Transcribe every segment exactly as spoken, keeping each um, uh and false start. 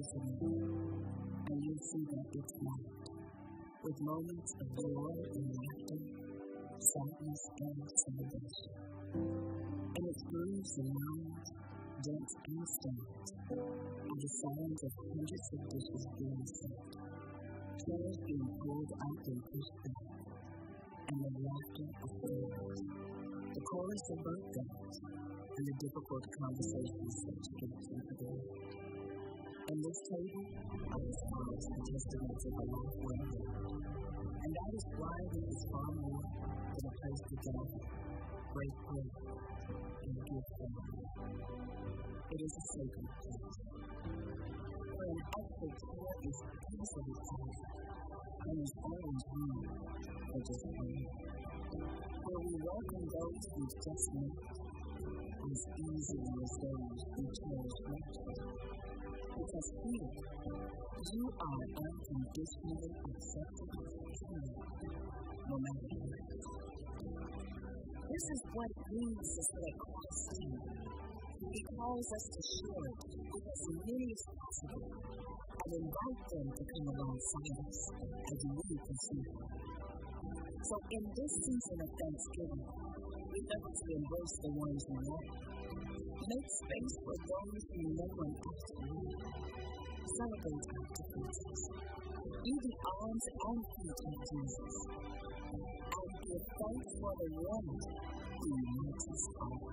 closer in, and you'll see that it's marked with moments of joy and laughter, sadness and celebration. And its grooves and lines, dents and stones, are the sounds of hundreds of dishes being served, chairs being pulled out and pushed back, and the laughter of families, the chorus of birthdays, and the difficult conversations that you get through the day. And this table always follows the testaments of a life well lived. And that is why it is far more than a place to gather, break bread, and give thanks. It is a sacred place, where an earthly tour is easily found, and is always room for just one, where we welcome those we've just met as easily as those who cherish much. Because here, you are unconditionally accepted as a child, no matter what. This is what it means to stay close to Him. He calls us to share it with as many as possible and invite them to come alongside us as we pursue Him. So in this season of Thanksgiving, remember to embrace the ones you love. Make space for those who no one else knows. Celebrate our differences. Be the arms and feet of Jesus. And give thanks for the one who unites us all.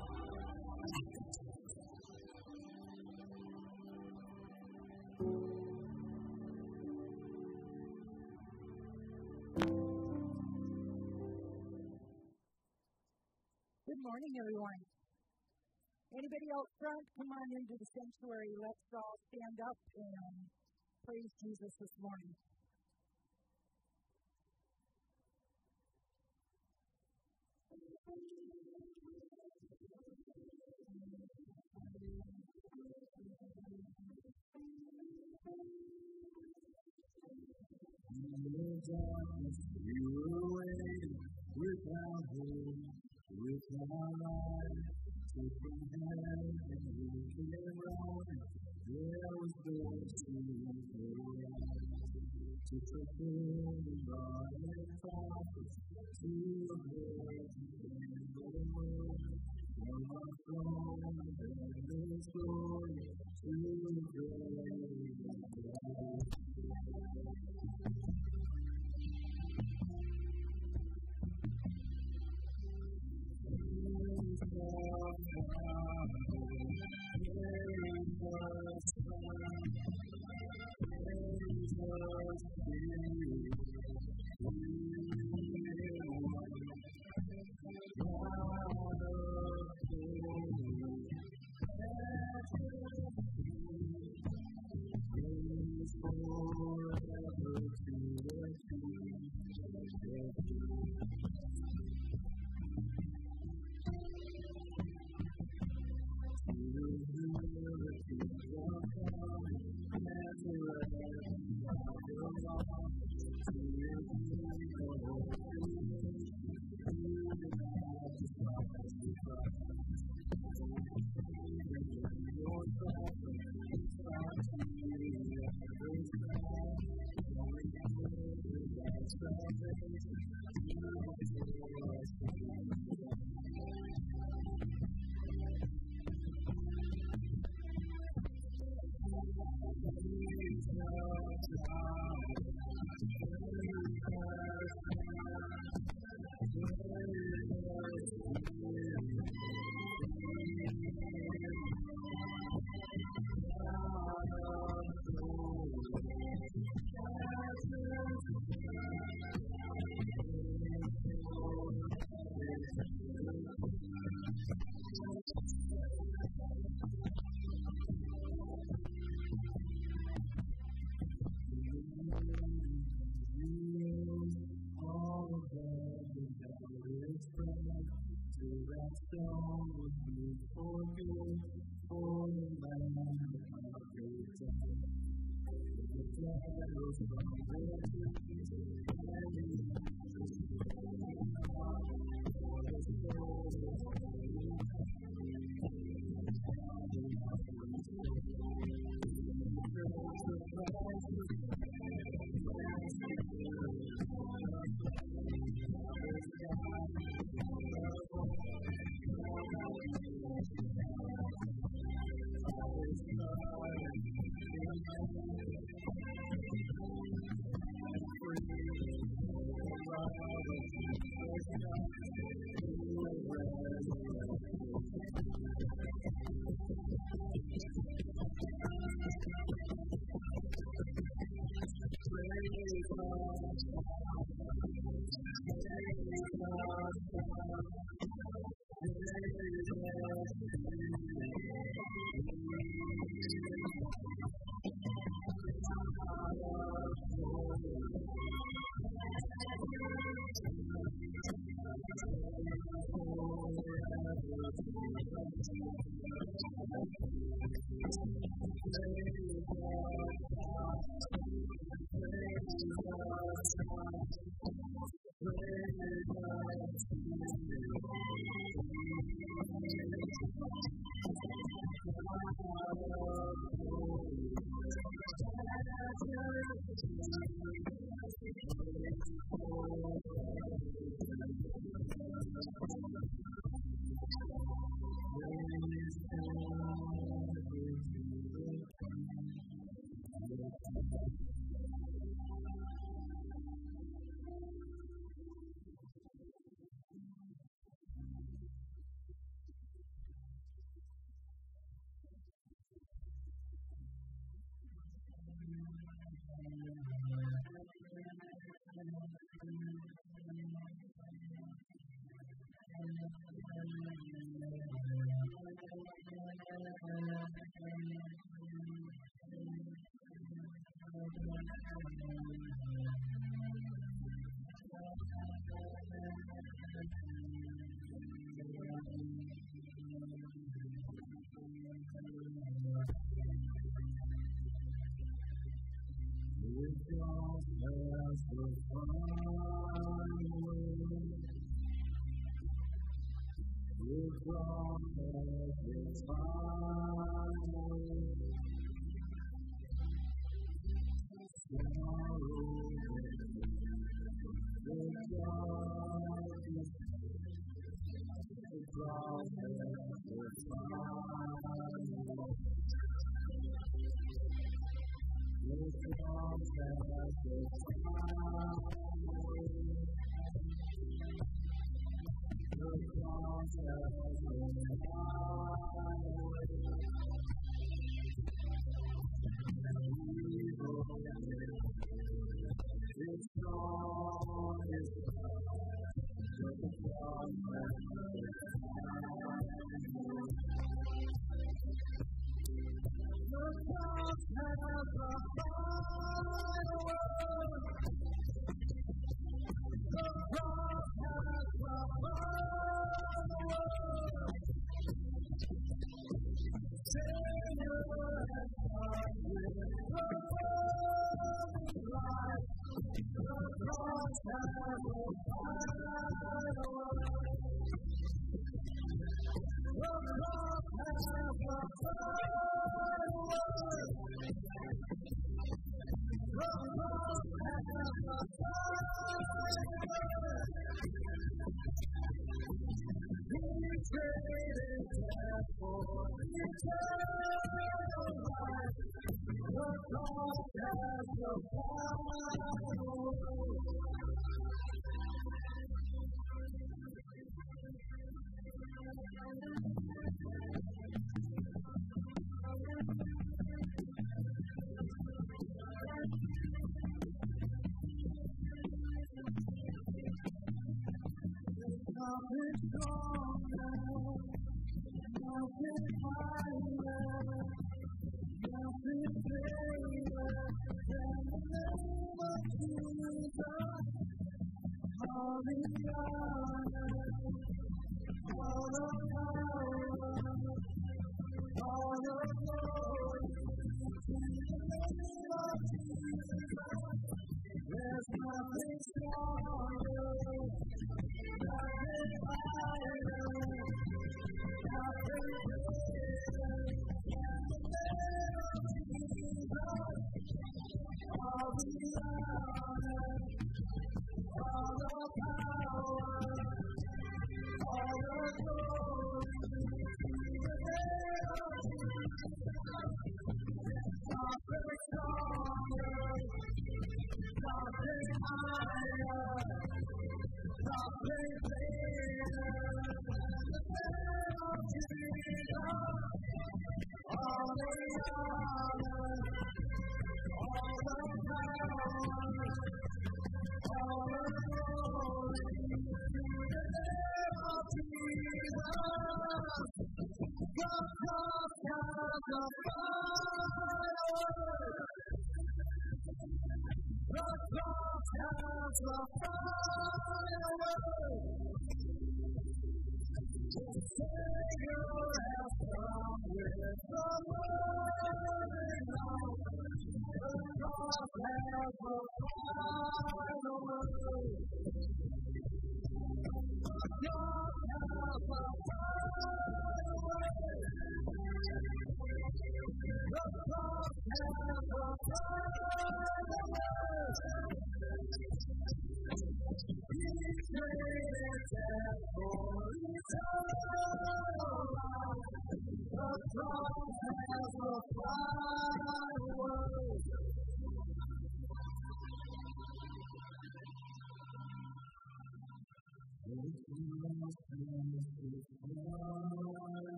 Good morning, everyone. Anybody out front, come on into the sanctuary. Let's all stand up and praise Jesus this morning. You were waiting without hope, without life, taking heaven and looking around. There was mercy for us to fulfill the law and prophets, to the Lord and the Lord. From our throne and His glory to the great God.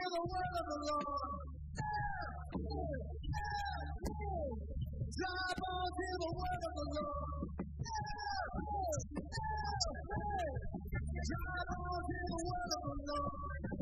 hear the word of the Lord. Dry bones hear the word of the Lord. Dry bones hear the word of the Lord.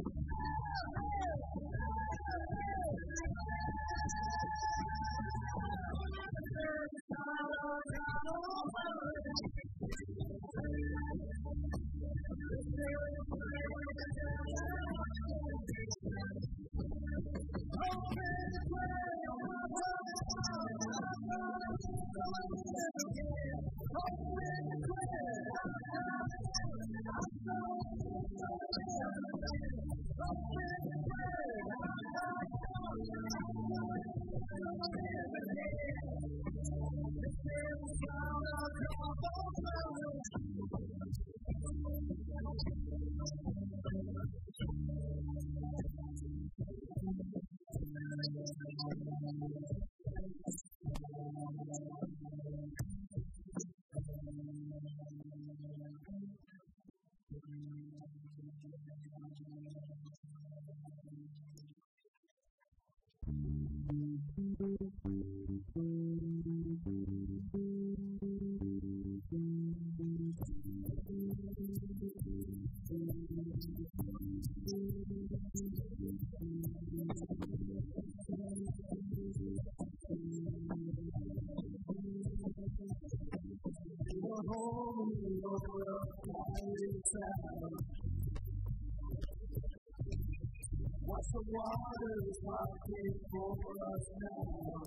Watch the waters rocking for us now.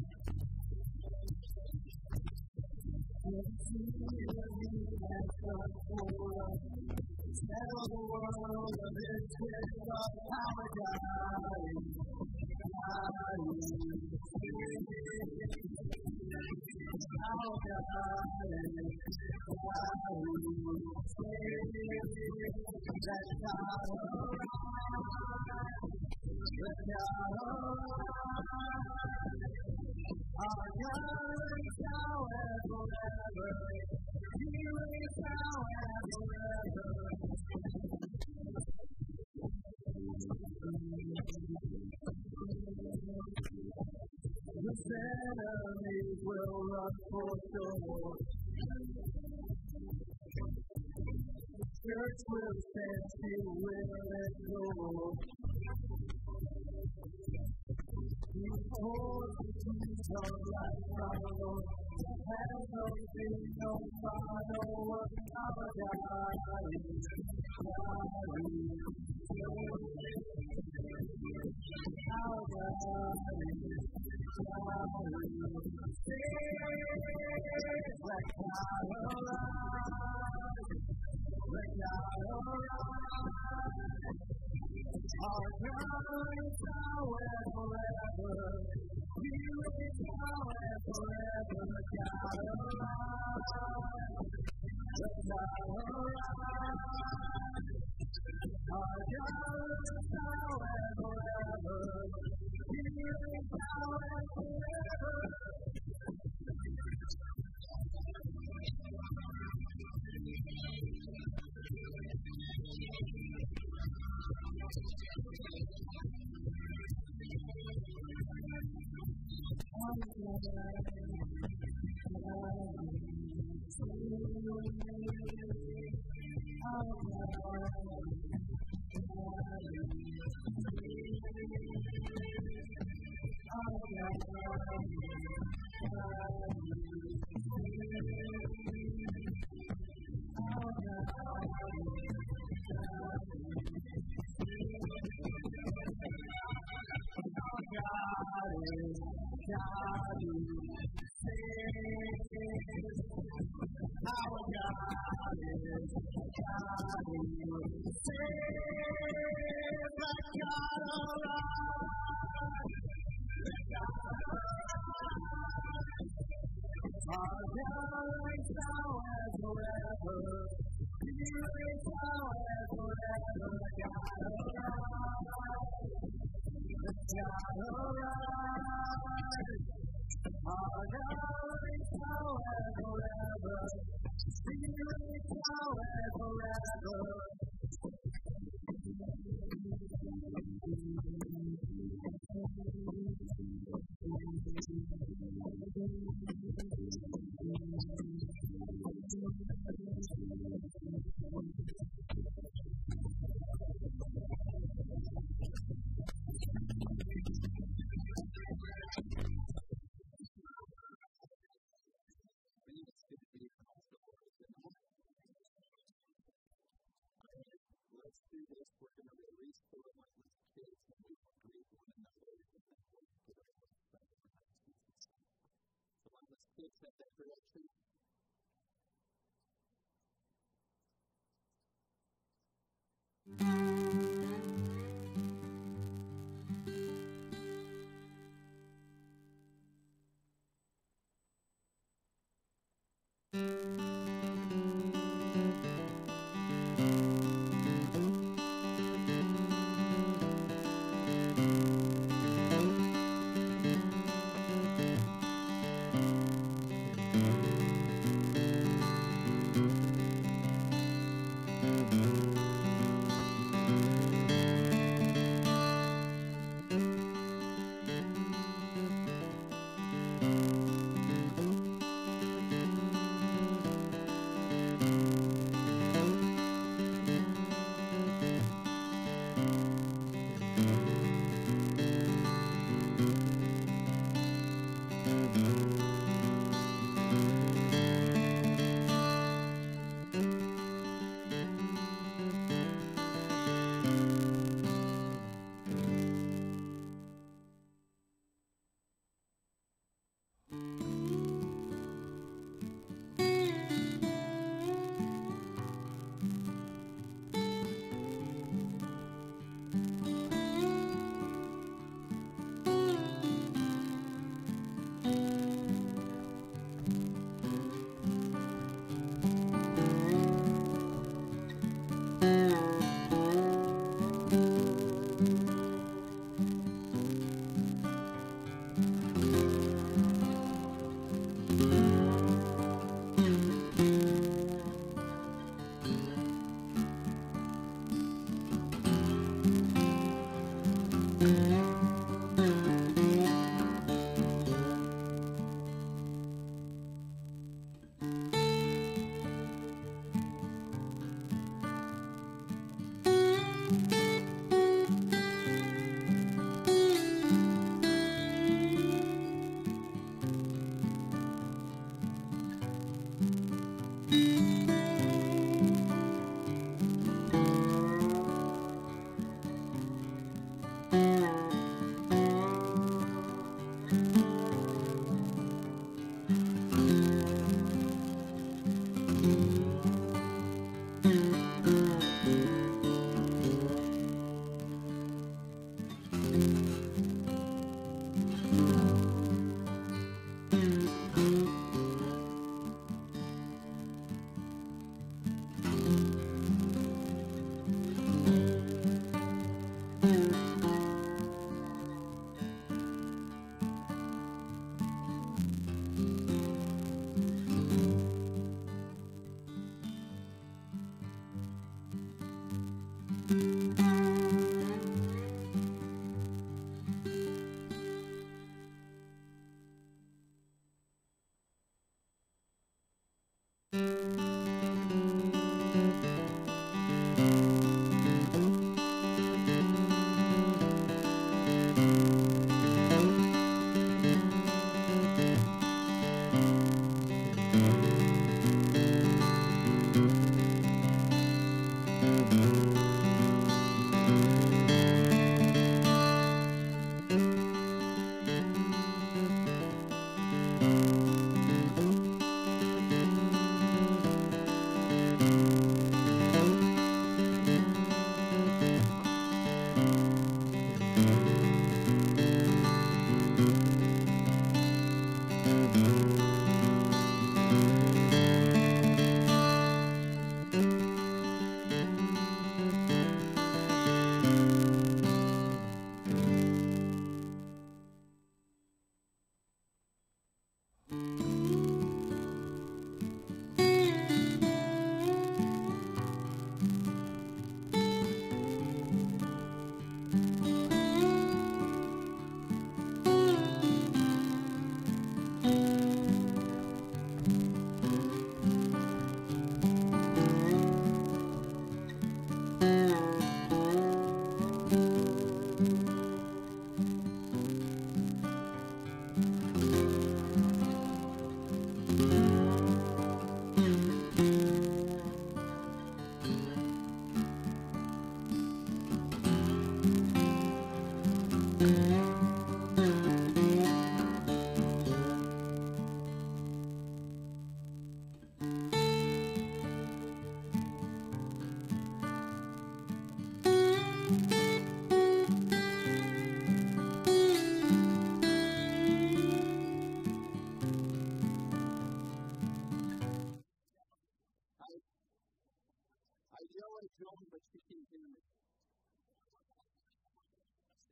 And see what He has done for us. Tell the world of His gift of our God. Our God. Let God arise. Let God arise. Our God is now and forever. He reigns now and forever. The enemies will run for sure. Church will stand still, will let go. Behold the peace of life from the Lord. Have no fear, no sorrow of our God. Our God is let God arise. Let God arise. Our God is now and forever. He is now and forever. Let God arise. Let God arise. Our God is now and forever. He is now and forever. Forever. we're going to release the relentless kids and we will greet one another and then we'll get our way back to the Jesus. So relentless kids at that direction.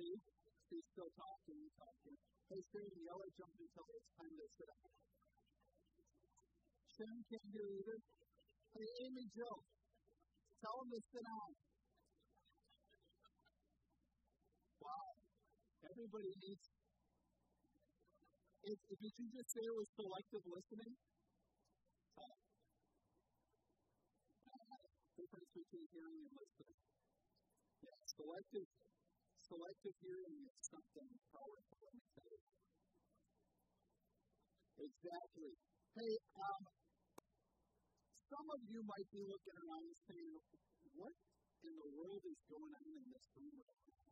See? She's still talking and talking. Hey, Sharon, yell at John and tell her it's time to sit down. Sharon can't hear either. Hey, Amy Joe, tell him to sit down. Wow. Everybody needs. If, if did you just say it was selective listening? Uh, difference between hearing and listening. Yeah, selective, selective hearing is something powerful, let me tell you. Exactly. Hey, um, some of you might be looking around and saying, what in the world is going on in this room right now?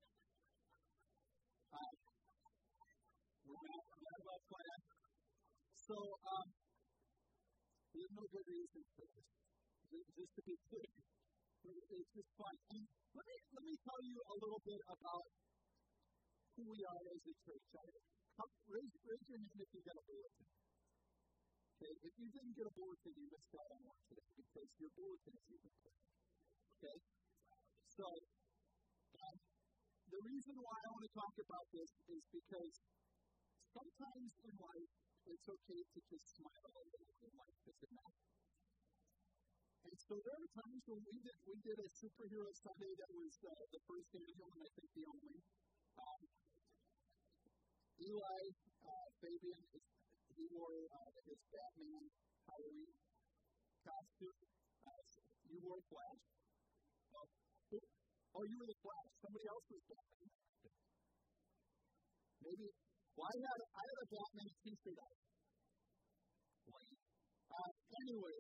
Uh, we're not, we're not about plan. So, um, there's no good reason for this. Just to be clear. It's just fun. And let me, let me tell you a little bit about who we are as a church. I, raise, raise your hand if you got a bulletin. Okay? If you didn't get a bulletin, you missed out on one today because your bulletin is even clear. Okay? So, um, the reason why I want to talk about this is because sometimes in life, it's okay to just smile a little in life, is it not? And so there are times when we did we did a superhero Sunday that was uh, the first annual and I think the only. Um, Eli, uh, Fabian, he wore uh, his Batman Halloween costume. Uh, you wore Flash. Oh, oh, you were the Flash. Somebody else was Batman. Maybe. Well, I had I had a Batman T-shirt on. Uh, anyway,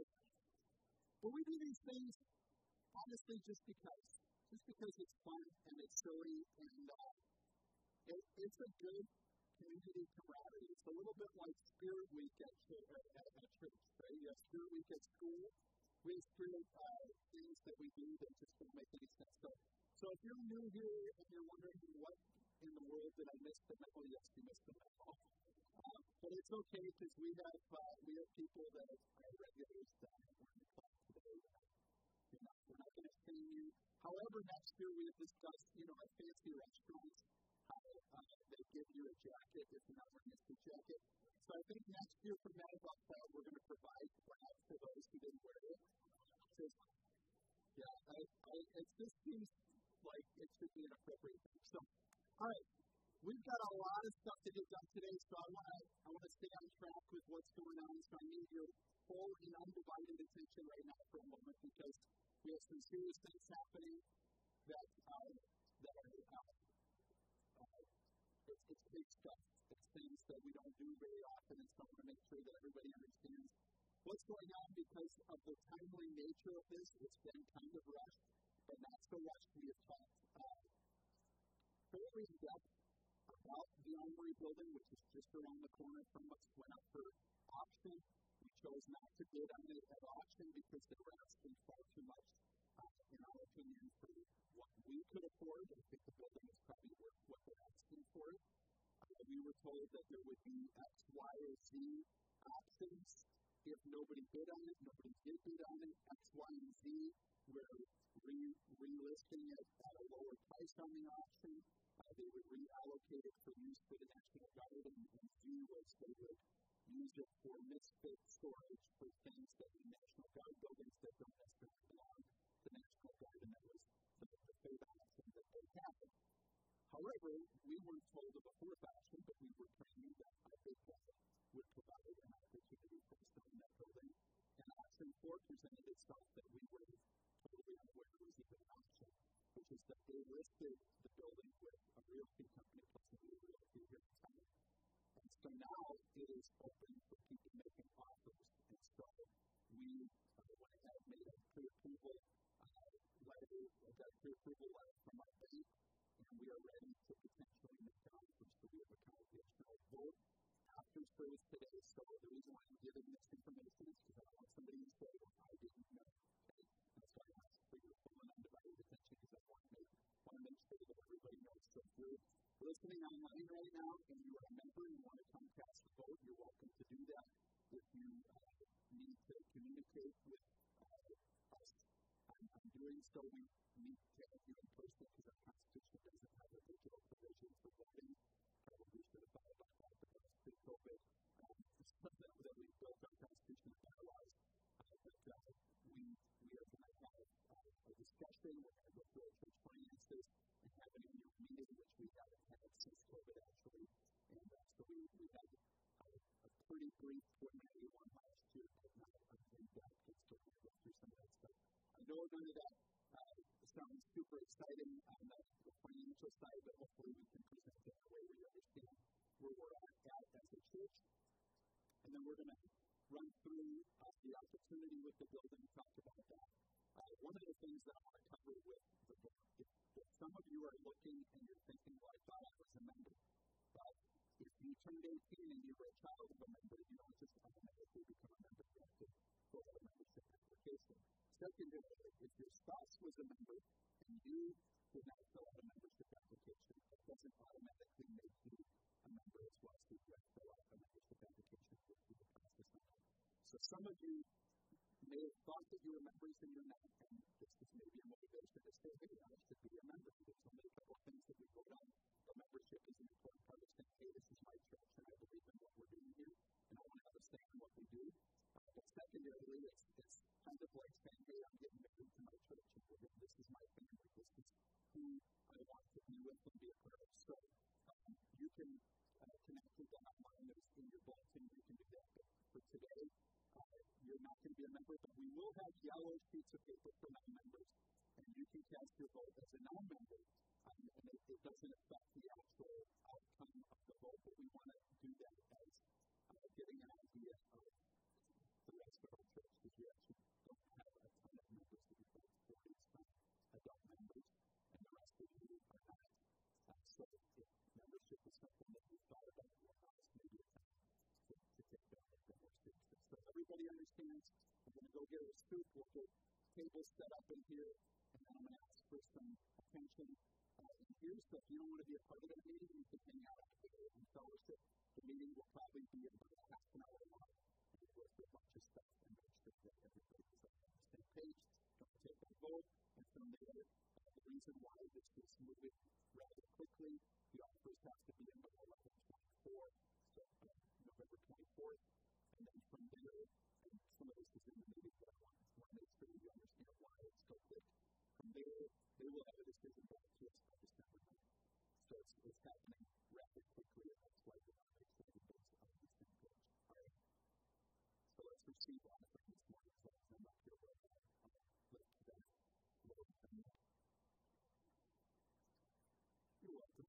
but we do these things honestly just because, just because it's fun and it's silly and uh, it, it's a good community camaraderie. It's a little bit like Spirit Week at, at, at church, right? You have Spirit Week at school. We have Spirit uh, things that we do that just don't make any sense. So, so if you're new here and you're wondering what in the world did I miss the memo, yes, you missed the memo. Uh, but it's okay because we have uh, we have people that are regulars that are in class today. You know, we're not going to shame you. However, next year we have discussed, you know, at fancy restaurants, how uh, they give you a jacket if you're not wearing a suit jacket. So I think next year for Mad About That, we're going to provide flags for those who didn't wear it. Just, yeah, I, I, it just seems like it should be an appropriate thing. So, all right. We've got a lot of stuff to get done today, so I want to I want to stay on track with what's going on. So I need your full and undivided attention right now for a moment because we have some serious things happening that uh, that are uh, uh, it's, it's big stuff. It's things that we don't do very often, and so I want to make sure that everybody understands what's going on because of the timely nature of this. It's been kind of rushed, but not so rushed. We have talked uh, fairly in depth about the Armory building, which is just around the corner from us, went up for auction. We chose not to bid on it at auction because they were asking far too much, uh, in our opinion, for what we could afford. I think the building is probably worth what they're asking for it. Uh, we were told that there would be X, Y, or Z options. If nobody bid on it, nobody did bid on it. X, Y, and Z were re- relisting it at a lower price on the auction. Uh, they would reallocate it for use for the National Guard, and, and Z was they would use it for misfit storage for things that the National Guard buildings that don't necessarily belong to the National Guard, and that was the, the third option that they had. However, we weren't told of a fourth option, but we were praying that our big budget would provide an opportunity for us to own that building. And option four presented itself that we were totally unaware was even an option, which is that they listed the building with a realty company plus a new realty here in town. And so now it is open for people making offers. And so we uh, went ahead and made a pre-approval uh, letter, got a pre-approval letter from our bank, and we are ready to potentially make an offer. So we have a congregational vote after service today. So the reason why I'm giving this information is because I don't want somebody to say, well, I didn't know. Okay? That's why I asked for your full and undivided attention because I want to make, want to make sure that everybody knows. So if you're listening online right now and you are a member and you want to come cast a vote, you're welcome to do that. If you uh, need to communicate with uh, us, I'm, I'm doing so. We need to have you in person because our Constitution doesn't have a digital through our church finances and have an annual meeting, which we haven't had since COVID actually. And uh, so we, we had a, a pretty brief preliminary one last year, but not an in-depth, and still going to go through some of that stuff. I know none of that uh, sounds super exciting on the, the financial side, but hopefully we can present it in a way where you understand where we're at, at as a church. And then we're going to run through uh, the opportunity with the building and talk about that. Uh, one of the things that I want to cover with the book, if, if some of you are looking and you're thinking, well, I thought I was a member, but if you turned eighteen and you were a child of a member, you don't just automatically become a member. You have to fill out a membership application. Secondarily, if your spouse was a member and you did not fill out a membership application, it doesn't automatically make you a member as well, so you have to fill out a membership application to go through the process on that. So some of you may have thought that you were members and you're not, and this is maybe a motivation to say, hey, I should be a member. There's only a couple of things that we vote on. The membership is an important part of saying, hey, this is my church, and I believe in what we're doing here, and I want to have a say in what we do. Uh, but secondarily, it's, it's kind of like saying, hey, I'm getting married to my church, and this is my family. This is who I want to be with and be a part of. So um, you can uh, connect with that online. There's in your bulletin. You can do that. But for today, uh, you're not going to be a member, but we will have yellow sheets of paper for non-members, and you can cast your vote as a non-member. Um, and it, it doesn't affect the actual outcome of the vote, but we want to do that as uh, getting an idea of the rest of our church, because we actually don't have a ton of members that we vote for. It's not adult members, and the rest of you are not. Uh, so if membership is something that you thought about, well, maybe it's time to, to take that a bit more seriously. So everybody understands. I'm going to go get a scoop. We'll get tables set up in here, and then I'm going to ask for some attention uh, in here. So if you don't want to be a part of that meeting, you can hang out after and fellowship. The meeting will probably be about half an hour long, and we'll go through a bunch of stuff and make sure that everybody is on the same page. Don't take that vote. And from there, uh, the reason why this is moving rather quickly, the offers have to be in by eleven twenty-four, so uh, November twenty-fourth. And then from there, and some of this is in the meeting, but I want to make sure you understand why it's so quick. From there, they will have a decision back to us by December ninth. So it's, it's happening rather quickly, and that's why we want to make sure everybody's on the same page. All right. So let's receive offering this morning. So I'm up here where I'm let that Lord come up. You're welcome.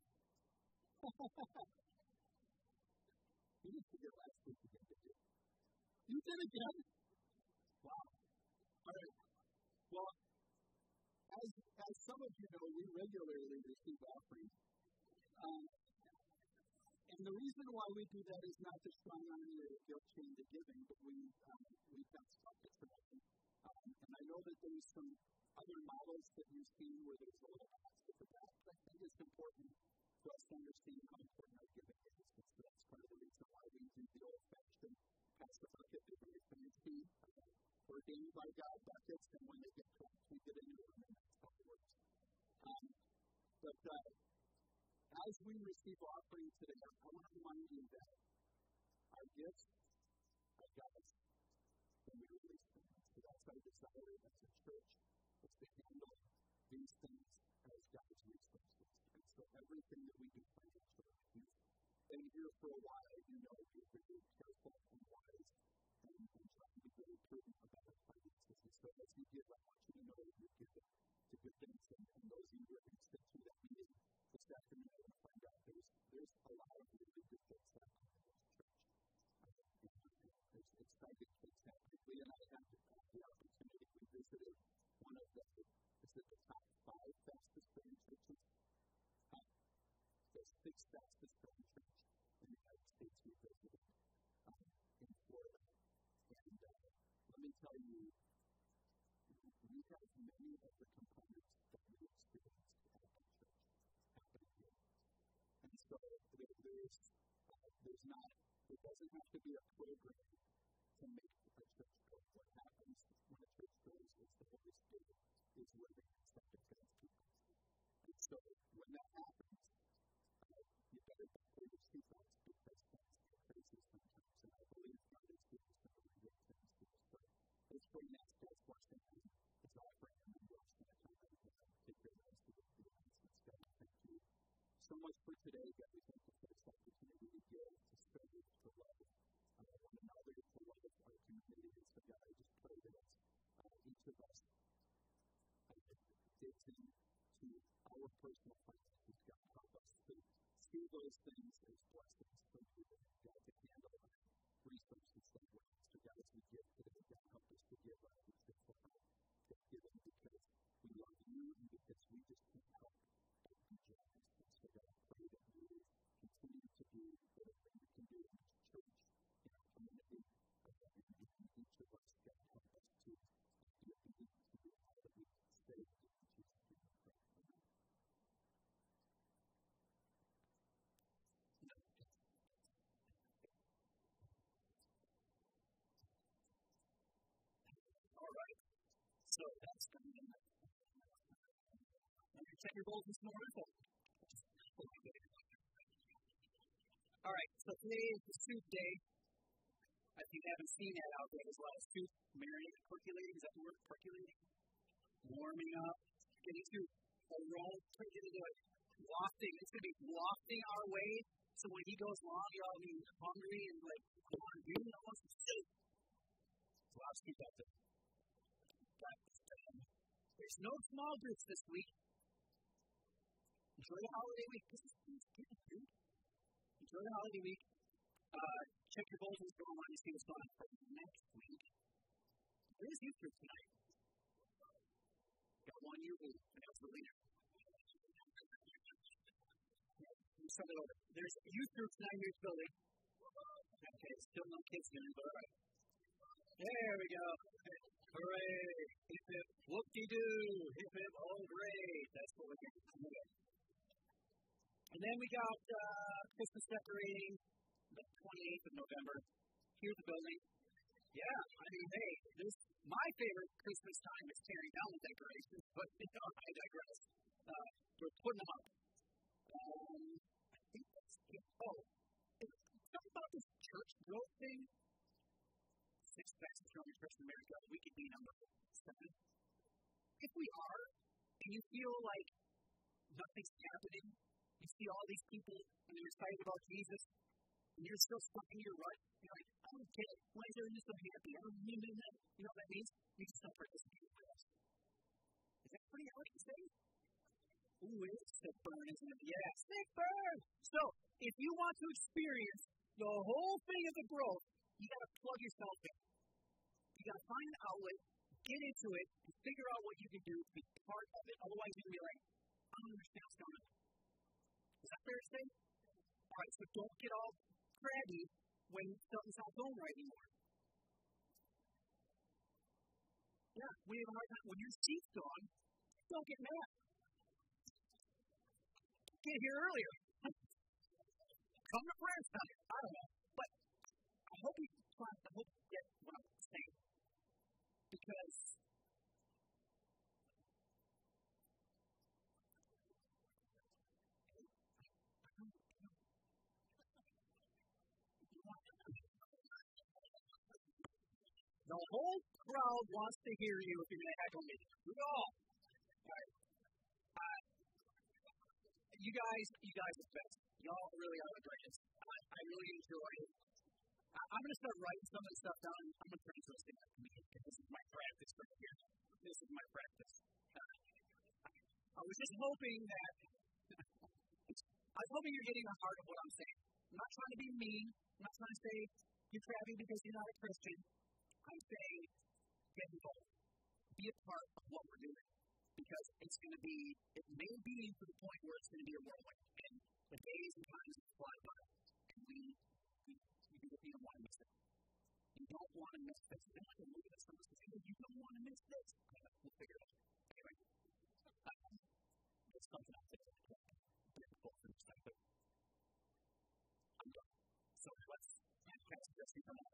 You didn't forget last week again, did you? You did again? Wow. All right. Well, as, as some of you know, we regularly receive offerings. Um, and the reason why we do that is not to strong on you or guilt chain to giving, but we, um, we've got buckets for that. Um, and I know that there's some other models that you've seen where there's a little basket for that, but I think it's important for us to understand how important our giving is. And so that's part of the reason why we do the old-fashioned pass the bucket. They're very fancy, uh, ordained by God buckets, and when they get cold, we get a new one, and that's how it works. Um, but uh, as we receive offerings today, I, I want to remind you that our gifts are God's, and we release them. So that's our desire as a church, is to handle these things as God's resources. And so everything that we do financially, you've been here for a while, you know we're very careful and wise and, and trying to be very prudent about our finances. And so as you give, I want you to know that you're giving to good things. And, and those of you who are going to sit through that meeting this afternoon are going to find out there's, there's a lot of really good things happening in this church. Uh, and, and there's exciting things happening. Lee and I had uh, the opportunity, we visited one of the, is it the top five fastest growing churches? Uh, the sixth fastest growing church in the United States we visited um, in Florida. And uh, let me tell you, we have many of the components that we experienced at that church happening here. And so there, there's, uh, there's not, there doesn't have to be a program to make a church grow. What happens when a church grows is the Holy Spirit is living inside of God's people. And so when that happens, uh, you better pull your seatbelts because things get crazy sometimes. And I believe God is doing some really great things here. So let's bring that God's blessing and His offering, and then we're just going to come back and take care of the rest of the announcements. God, we thank you so much for today. God, we thank you for this opportunity to give, to serve, to love uh, one another, to love our community. And so, God, I just pray that uh, each of us uh, digs into our personal finances. God, help us to see those things as blessings from you, God, to handle our resources that way. So, God, as we give today, God, help us to give our resources to giving because we love you and because we just can't help but be generous. And so, God, I pray that you continue to do whatever you can do in this church, in our community, uh, and in each of us. God, help us to be obedient to you all that we say in Jesus' name. Amen. All right. So that's going to be enough. Check your goals this morning. All right, so today is the soup day. If you haven't seen that out there, there's a lot of soup marinating, percolating. Is that the word? Percolating? Warming up, getting to aroma, getting to like wafting. It's going to be wafting our way. So when he goes along, you're all being hungry and like, I want to do I want some soup. There's a lot of soup out there. But um, there's no small groups this week. Enjoy the holiday week. This is Thanksgiving, dude. Enjoy the holiday week. Uh, check your bulletins going on to see what's going on for next week. There is youth group tonight. Got one year old, and that's the leader. Yeah, start it over. There's youth group tonight in your building. Okay, still no kids doing it, but all right. There we go. Hooray. Hip hip, whoop-de-doo. Hip hip, oh great. That's what we're doing. And then we got uh, Christmas decorating the twenty-eighth of November. Here's the building. Yeah, I mean, hey, this my favorite Christmas time is tearing down the decorations, but you know, I digress. Uh, we're putting them up. Um, I think that's it. Oh, something about this church growth thing. Six fastest growing church in America. We could be number seven. If we are, and you feel like nothing's happening, you see all these people and they're excited about Jesus, and you're still stuck in your rut. You're like, I don't get it. Why is everyone so happy? I don't mean that. You know what that means? You just don't participate with us. Is that pretty hard to say? Ooh, it is sick burn, isn't it? Yeah, sick burn! So, if you want to experience the whole thing of the growth, you got to plug yourself in. You got to find an outlet, get into it, and figure out what you can do to be part of it. Otherwise, you're going to be like, I don't understand what's going on. Is that fair to say? All right, so don't get all crabby when something's not going right anymore. Yeah, we have a hard time. When your seat's gone, don't get mad. Get here earlier. Come to prayer time. I don't know. But I hope you find, I hope you get what I'm saying. Because the whole crowd wants to hear you if you're going to heckle me. We all. All right. Uh, you guys, you guys are the best. Y'all really are the greatest. I, I really enjoy it. I, I'm going to start writing some of the stuff down. I'm going to turn it into a stand-up comedian because this is my practice right here. This is my practice. Uh, I was just hoping that, I was hoping you're getting the heart of what I'm saying. I'm not trying to be mean. I'm not trying to say you're crabby because you're not a Christian. I'm saying get involved. Be a part of what we're doing. Because it's going to be, it may be to the point where it's going to be a whirlwind. And the days and times fly by. And we, we, we, we don't want to miss it. You don't want to miss this. You don't want to look at someone and say, you don't want to miss this. We'll figure it out. Anyway. Um, there's something out there. Difficult for perspective. I'm done. So let's catch this and come on.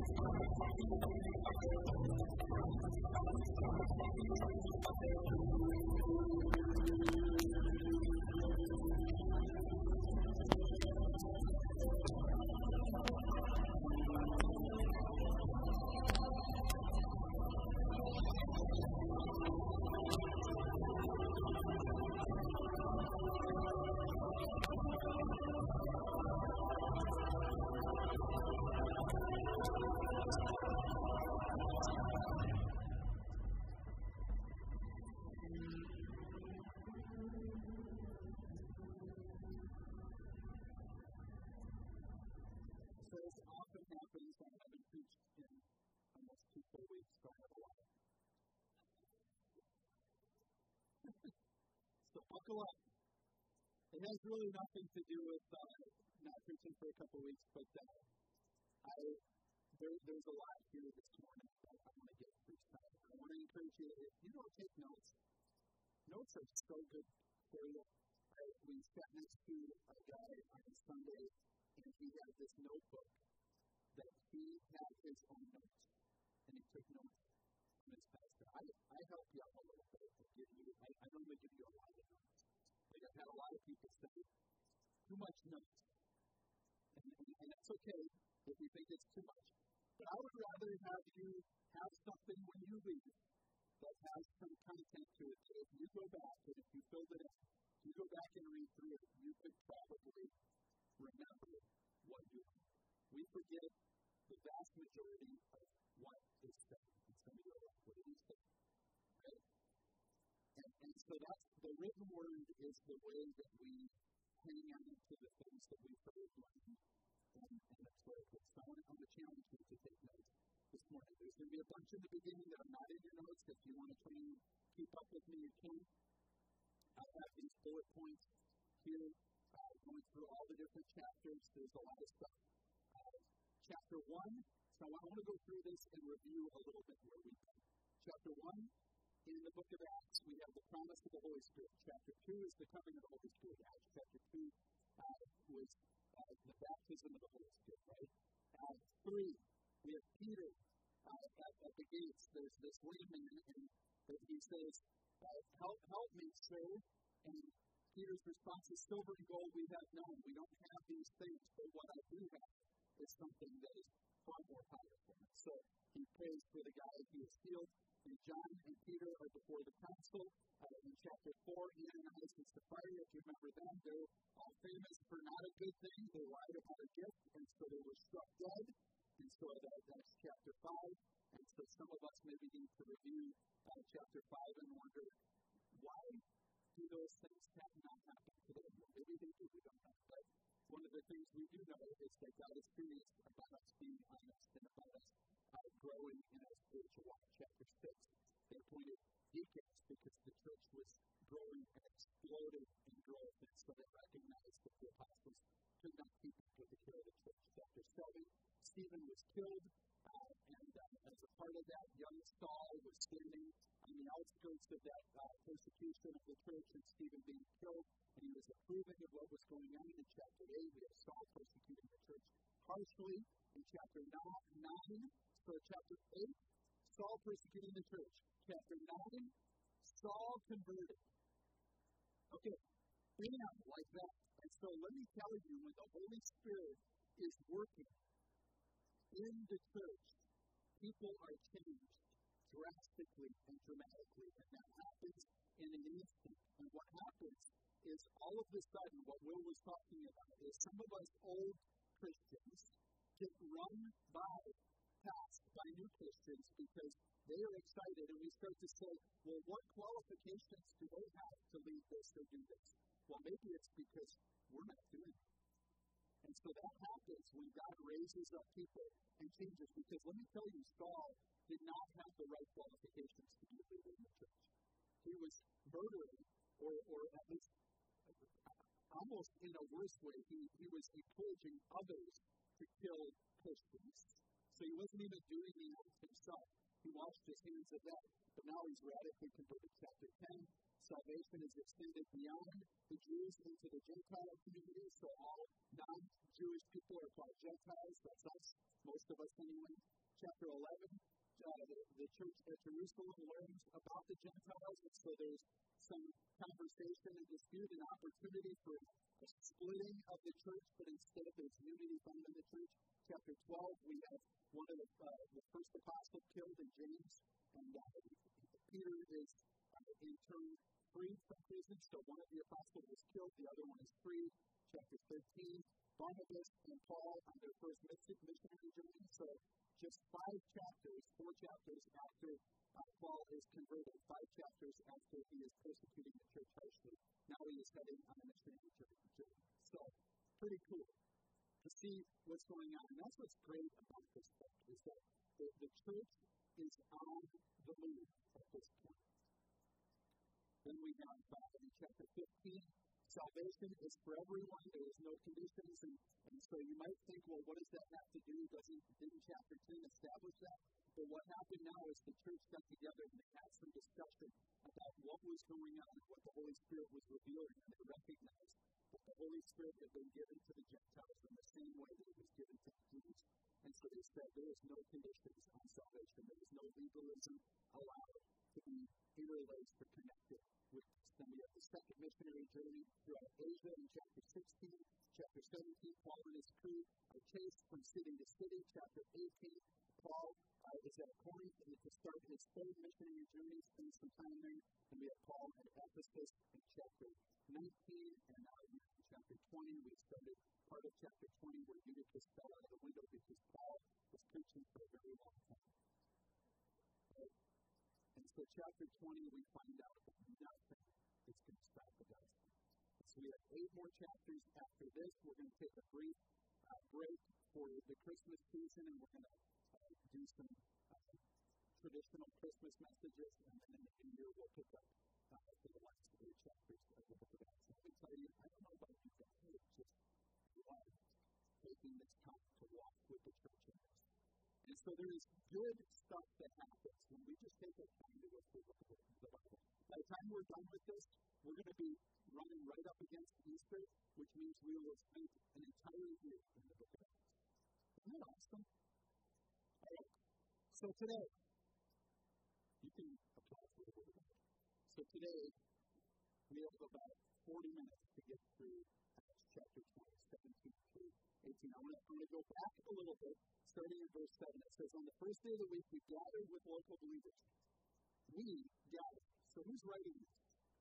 Thank you. as often happens, I haven't preached in almost two full weeks, so I have a lot. So buckle up. It has really nothing to do with uh, not preaching for a couple weeks, but uh, I there, there's a lot here this morning that I want to get through tonight. I want to encourage you, if you don't take notes, notes are so good for you. I, we sat next to a guy on Sunday, and he had this notebook that he had his own notes, and he took notes from his pastor. I, I help you out a little bit. I, give you, I, I normally give you a lot of notes. Like I've had a lot of people say, too much notes. And, and, and that's okay if you think it's too much. But I would rather have you have something when you leave that has some content to it. So if you go back and if you filled it in, if you go back and read through it, you could probably remember what you learned. We forget the vast majority of what is said. And some of you are like, what did he say? Right? And, and so that's the written word is the way that we hang on to the things that we've heard learned and, and absorb it. So I want, I want to challenge you to take notes this morning. There's going to be a bunch in the beginning that are not in your notes. If you want to try and keep up with me, you can. I have these bullet points here uh, going through all the different chapters. There's a lot of stuff. Uh, chapter one, so I want to go through this and review a little bit where we've been. Chapter one, in the book of Acts, we have the promise of the Holy Spirit. Chapter two is the coming of the Holy Spirit. Acts chapter two uh, was uh, the baptism of the Holy Spirit, right? Acts three, we have Peter uh, at, at the gates. There's this layman, and he says, uh, help, help me, sir. And Peter's response is, silver and gold we have none. We don't have these things, but what I do have is something that is far more powerful. So he prays for the guy he has healed. And John and Peter are before the council. Uh, in chapter four, Ananias and Sapphira, if you remember them, they're all famous for not a good thing. They lied about a gift, and so they were struck dead. And so that, that's chapter five. And so some of us maybe need to review uh, chapter five and wonder, why do those things have not happened today? Well, maybe they do, we don't know. But one of the things we do know is that God is serious about us being honest and about us uh, growing in our spiritual walk. Chapter six, they appointed deacons because the church was growing and exploded in growth, and so they recognized that the apostles could not keep up with the care of the church. Chapter seven, Stephen was killed, uh, and uh, as a part of that, young Saul was standing on the outskirts of that uh, persecution of the church, and Stephen being killed, and he was approving of what was going on. In chapter eight, we have Saul persecuting the church harshly. In chapter nine, so chapter eight, Saul persecuting the church. Chapter nine, Saul converted. Okay, bam, like that. And so let me tell you, when the Holy Spirit is working in the church, people are changed drastically and dramatically. And that happens in an instant. And what happens is all of a sudden, what Will was talking about is some of us old Christians get run by, passed by new Christians because they are excited, and we start to say, well, what qualifications do they have to lead this or do this? Well, maybe it's because we're not doing it. And so that happens when God raises up people and changes, because let me tell you, Saul did not have the right qualifications to be a leader in the church. He was murdering, or, or at least almost in a worse way, he, he was encouraging others to kill Christians. So he wasn't even doing the act himself. He washed his hands of that. But now he's radically converted. Chapter ten, salvation is extended beyond the Jews into the Gentile community. So all non-Jewish people are called Gentiles. That's us, most of us anyway. Chapter eleven, uh, the, the church at Jerusalem learns about the Gentiles. And so there's some conversation and dispute and opportunity for a splitting of the church, but instead there's unity found in the church. Chapter twelve, we have one of the, uh, the first apostle killed in James, and uh, Peter is uh, in turn freed from prison. So one of the apostles was killed, the other one is freed. Chapter thirteen, Barnabas and Paul on their first missionary journey. So just five chapters, four chapters after uh, Paul is converted, five chapters after he is persecuting the church harshly. Now he is heading on a missionary journey. So pretty cool. The see what's going on. And that's what's great about this book, is that the, the church is on the move at this point. Then we have uh, in chapter fifteen, salvation is for everyone. There is no conditions. And, and so you might think, well, what does that have to do? Doesn't, didn't chapter ten establish that? But what happened now is the church got together and they had some discussion about what was going on and what the Holy Spirit was revealing. And they recognized that the Holy Spirit had been given to the Gentiles in the same way that it was given to the Jews. And so they said there is no conditions on salvation. There is no legalism allowed to be interlaced or connected with this. Then we have the second missionary journey throughout Asia in chapter sixteen. Chapter seventeen, Paul and his crew are chased from city to city. Chapter eighteen, Paul uh, is at Corinth and to start his third missionary journey, spend some time there. And we have Paul at Ephesus in chapter nineteen. And now uh, in chapter twenty, we started part of chapter twenty where Eutychus fell out of the window because Paul was preaching for a very long time. Right? And so chapter twenty, we find out that nothing is going to stop the gospel. So we have eight more chapters after this. We're going to take a brief uh, break for the Christmas season, and we're going to uh, do some uh, traditional Christmas messages, and then in the new year we'll pick up uh, for the last eight chapters of the book of Acts. Let me tell you, I don't know about you guys, it's just love taking this time to walk with the church in this. And so there is good stuff that happens when we just take our time to go through the Bible. By the time we're done with this, we're going to be running right up against Easter, which means we will have spent an entire year in the book of Acts. Isn't that awesome? All right. So today, you can apply for the word of God. So today, we have about forty minutes to get through Acts chapter twenty, seventeen through eighteen. I want to go back a little bit, starting in verse seven. It says, on the first day of the week, we gathered with local believers. We gathered. So who's writing this?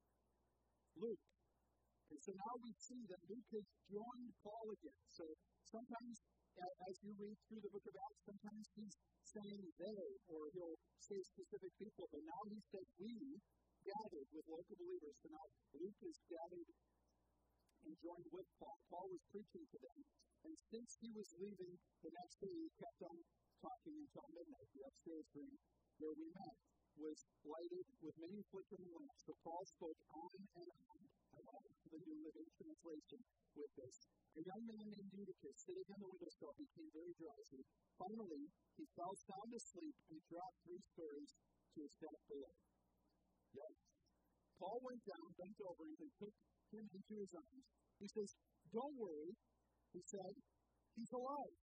Luke. And so now we see that Luke has joined Paul again. So sometimes, as you read through the book of Acts, sometimes he's saying they, or he'll say specific people. But now he said we gathered with local believers. So now Luke is gathered and joined with Paul. Paul was preaching to them. And since he was leaving the next day, he kept on talking until midnight. The upstairs room where we met was lighted with many flickering lamps. So Paul spoke on and on. I love the New Living Translation with this. A young man named Eutychus, sitting on the windowsill, became very drowsy. Finally, he fell sound asleep and dropped three stories to his death below. Yes. Paul went down, bent over him, and took him into his arms. He says, don't worry, he said, he's alive.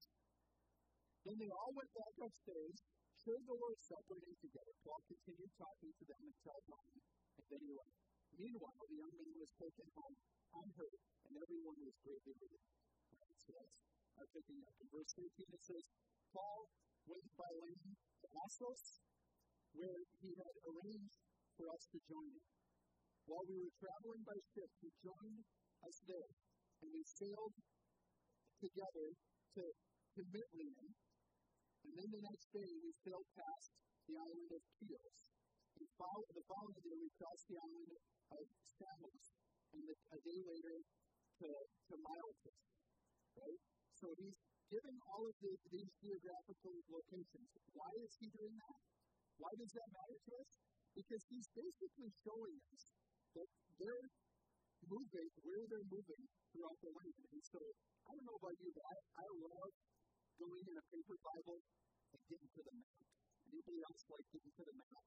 Then they all went back upstairs, shared the Lord's Supper, and ate together. Paul continued talking to them until dawn, and then he left. Meanwhile, the young man was taken home unhurt, and everyone was greatly relieved. Right, so that's our picking up. In verse thirteen, it says, Paul went by land to Assos, where he had arranged for us to join him. While we were traveling by ship, he joined us there, and we sailed together to, to Mityleneum. And then the next day, we sailed past the island of Chios. And follow, the following day, we crossed the island of Samos, and the, a day later to, to Miletus. Right? So he's giving all of the, these geographical locations. Why is he doing that? Why does that matter to us? Because he's basically showing us that they're moving, where they're moving throughout the land. And so, I don't know about you, but I, I love going in a paper Bible and getting to the map. Anybody else like getting to the map?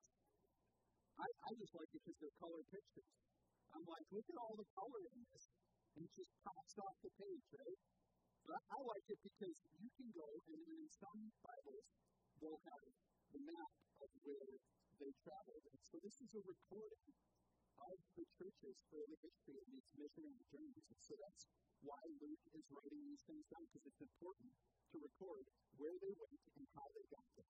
I, I just like it because they're color pictures. I'm like, look at all the color in this. And it just pops off the page, right? But I, I like it because you can go, and in some Bibles, they'll have the map of where they traveled. And so this is a recording of the church's early history and these missionary journeys. And so that's why Luke is writing these things down, because it's important to record where they went and how they got there.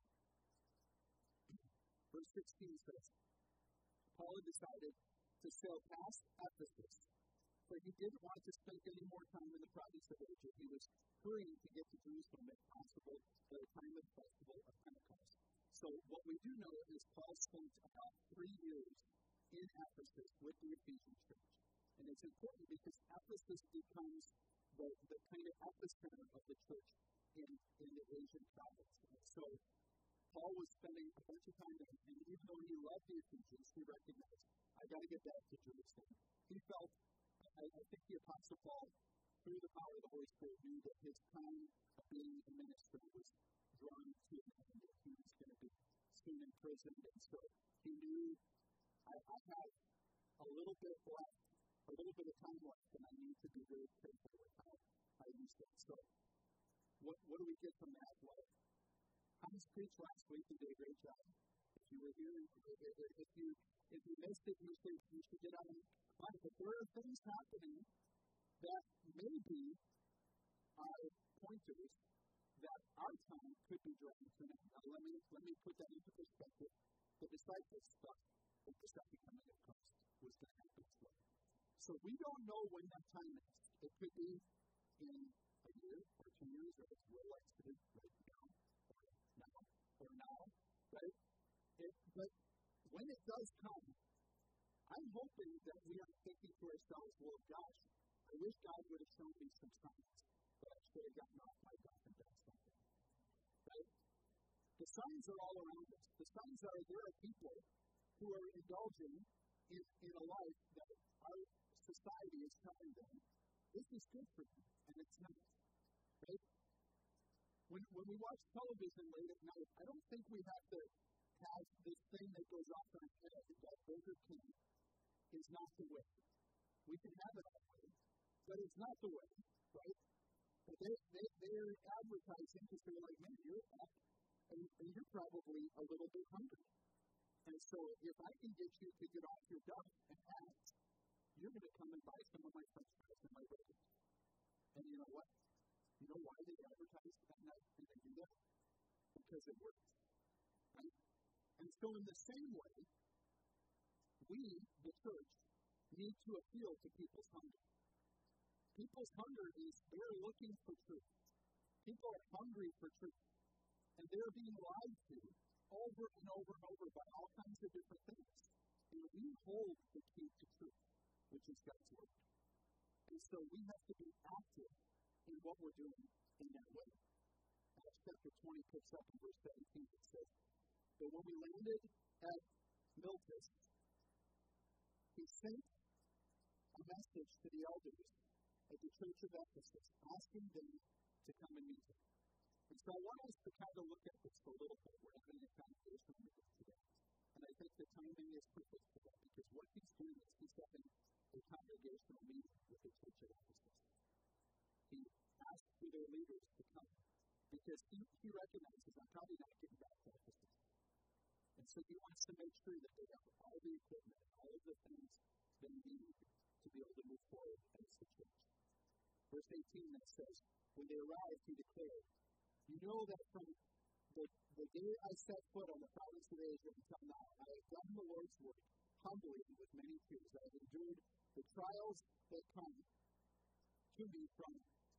Verse sixteen says, Paul had decided to sail past Ephesus, for he didn't want to spend any more time in the province of Asia. He was hurrying to get to Jerusalem if possible by the time of the festival of Pentecost. So what we do know is Paul spent about three years in Ephesus with the Ephesian church. And it's important because Ephesus becomes the, the kind of epicenter of the church in, in the Asian province. And so Paul was spending a bunch of time there, and even though he loved the Ephesians, he recognized, I got to get back to Jerusalem. He felt, I, I think the Apostle Paul, through the power of the Holy Spirit, knew that his time of being a minister was drawing to an end, that he was going to be soon imprisoned, and so he knew, I, I have a little bit left, a little bit of time left, and I need to be very careful with how I use it. So, what, what do we get from that? Well, Hans preached last week and did a great job. If you were here, if you if you missed it, you should, you should get on it. But there are things happening that maybe are pointers that our time could be drawing to an end. Now, let me, let me put that into perspective. The disciples thought that the second coming of Christ was going to happen as well. So we don't know when that time is. It could be in a year or two years, or it's real likes to be right now, or now, or now, right? It, but when it does come, I'm hoping that we are thinking to ourselves, well, gosh, I wish God would have shown me some signs that I should have gotten off my duff and done something. Right? The signs are all around us. The signs are there are people who are indulging in, in a life that our society is telling them, this is good for you, and it's not. Right? When, when we watch television late at night, I don't think we have to have this thing that goes off in our head that Burger King is not the way. We can have it that way, but it's not the way, right? But they, they, they're advertising because they're like, man, you're up, and, and you're probably a little bit hungry. And so if I can get you to get off your duff and act, you're going to come and buy some of my french fries and my burgers. And you know what? You know why they advertise that night and they do that? Because it works, right? And so in the same way, we, the church, need to appeal to people's hunger. People's hunger is they're looking for truth. People are hungry for truth. And they're being lied to over and over and over by all kinds of different things. And we hold the key to truth, which is God's Word. And so we have to be active in what we're doing in that way. Acts chapter twenty picks up in verse seventeen. It says, but when we landed at Miletus, he sent a message to the elders at the church of Ephesus, asking them to come and meet him. And so I want us to kind of look at this for a little bit. We're having a conversation with him today. And I think the timing is perfect for that, because what he's doing is he's having a congregational meeting with the church of Ephesus. He asked for their leaders to come, because he, he recognizes, I'm probably not getting back to Ephesus. And so he wants to make sure that they have all the equipment, all of the things they need to be able to move forward as the church. Verse eighteen then says, when they arrived, he declared, you know that from the, the day I set foot on the province of Asia until now, I have done the Lord's work humbly and with many tears. I have endured the trials that come to me from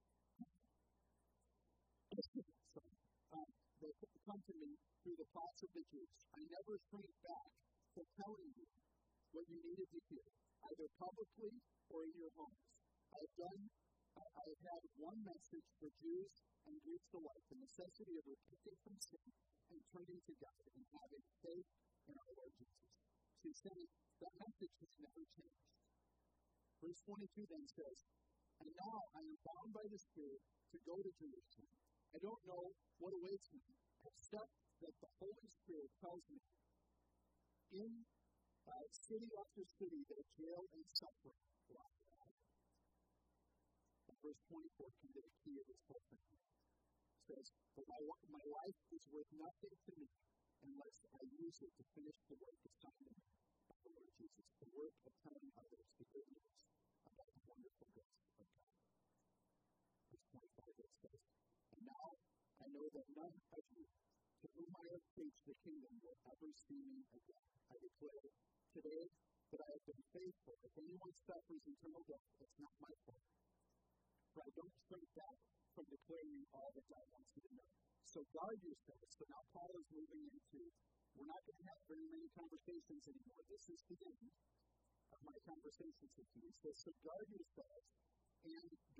sorry, um, that come to me through the plots of the Jews. I never shrink back from telling you what you needed to hear, either publicly or in your homes. I have done, I, I have had one message for Jews and Greeks alike, the necessity of repenting from sin and turning to God and having faith in our Lord Jesus. So he's saying that message has never changed. Verse twenty-two then says, and now I am bound by the Spirit to go to Jerusalem. I don't know what awaits me, except that the Holy Spirit tells me in uh, city after city that jail and suffering lie ahead. And verse twenty-four can be the key of this whole thing. It says, but my, my life is worth nothing to me unless I use it to finish the work assigned to me by the Lord Jesus, the work of telling others the good news about the wonderful gospel of God. Verse twenty-five it says, and now I know that none of you to whom I have preached the kingdom will ever see me again. I declare today that I have been faithful. If anyone suffers eternal death, it's not my fault. For I don't shrink back from declaring all that God wants you to know. So guard yourselves. So now Paul is moving into, we're not going to have very many conversations anymore. This is the end of my conversations with you. He says, so guard yourselves and God's people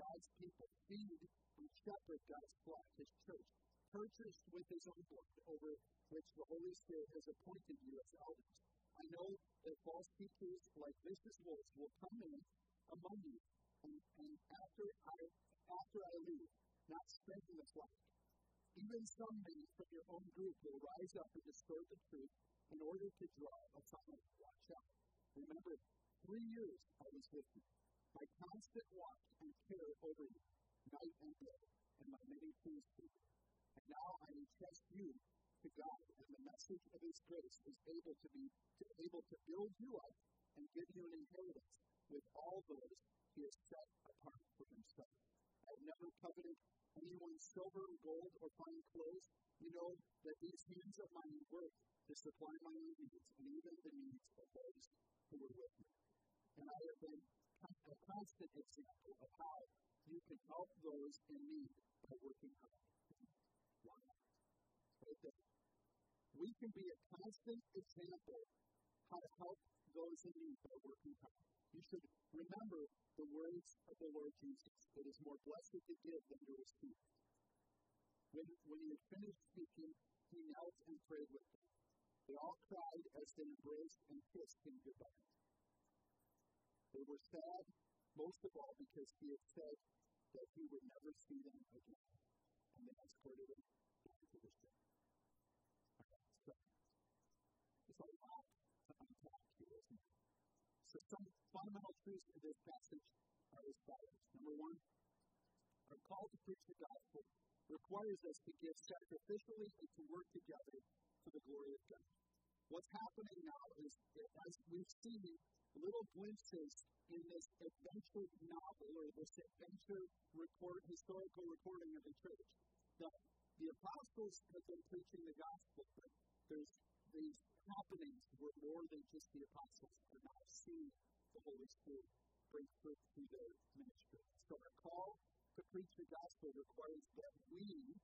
people, feed and shepherd God's flock, his church, purchased with his own blood, over which the Holy Spirit has appointed you as elders. I know that false teachers like vicious wolves will come in among you, and, and after I after I leave, not spreading the flock. Even some men from your own group will rise up and distort the truth in order to draw a following. Watch out. Remember, three years I was with you. My constant watch and care over you, night and day, and my many tears to you. And now I entrust you to God, and the message of his grace is able to be to, able to build you up and give you an inheritance with all those he has set apart for himself. I have never coveted anyone's silver or gold or fine clothes. You know that these hands of mine work to supply my own needs, and even the needs of those who were with me. And I have been a constant example of how you can help those in need by working hard. Wow. Right there. We can be a constant example how to help those in need by working hard. You should remember the words of the Lord Jesus. It is more blessed to give than to receive. When, when he had finished speaking, he knelt and prayed with them. They all cried as they embraced and kissed him goodbye. They were sad, most of all, because he had said that he would never see them again. And they escorted him down to the ship. Okay, so there's a lot to unpack here, isn't it? So some fundamental truths in this passage are as follows. Number one, our call to preach the gospel requires us to give sacrificially and to work together for the glory of God. What's happening now is that as we've seen little glimpses in this adventure novel or this adventure record, historical recording of the church, that the apostles have been preaching the gospel, but there's these happenings where more than just the apostles are now seeing the Holy Spirit bring fruit through their ministry. So our call to preach the gospel requires that we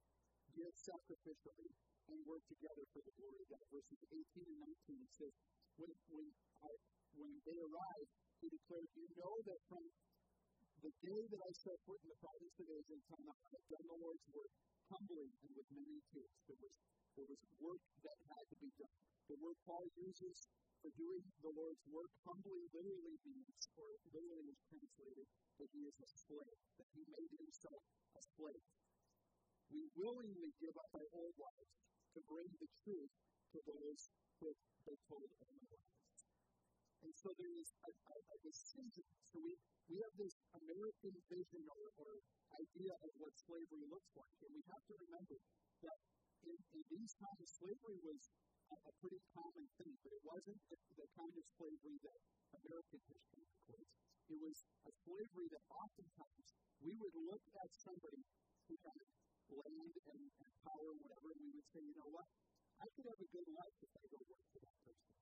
give sacrificially and work together for the glory of God. Verses eighteen and nineteen, it says, when, when, I, when they arrived, he declared, you know that from the day that I set foot in the province of Asia until now, I have done the Lord's work humbly and with many tears. There was, there was work that had to be done. The word Paul uses for doing the Lord's work humbly literally means, or literally is translated, that he is a slave, that he made himself a slave. We willingly give up our old lives to bring the truth to those who have been told otherwise. And so there is a, a, a decision. So we, we have this American vision or, or idea of what slavery looks like. And we have to remember that in, in these times, slavery was a, a pretty common thing, but it wasn't the, the kind of slavery that American history records. It was a slavery that oftentimes we would look at somebody who had land and, and power, whatever, and we would say, you know what, I could have a good life if I go work for that person.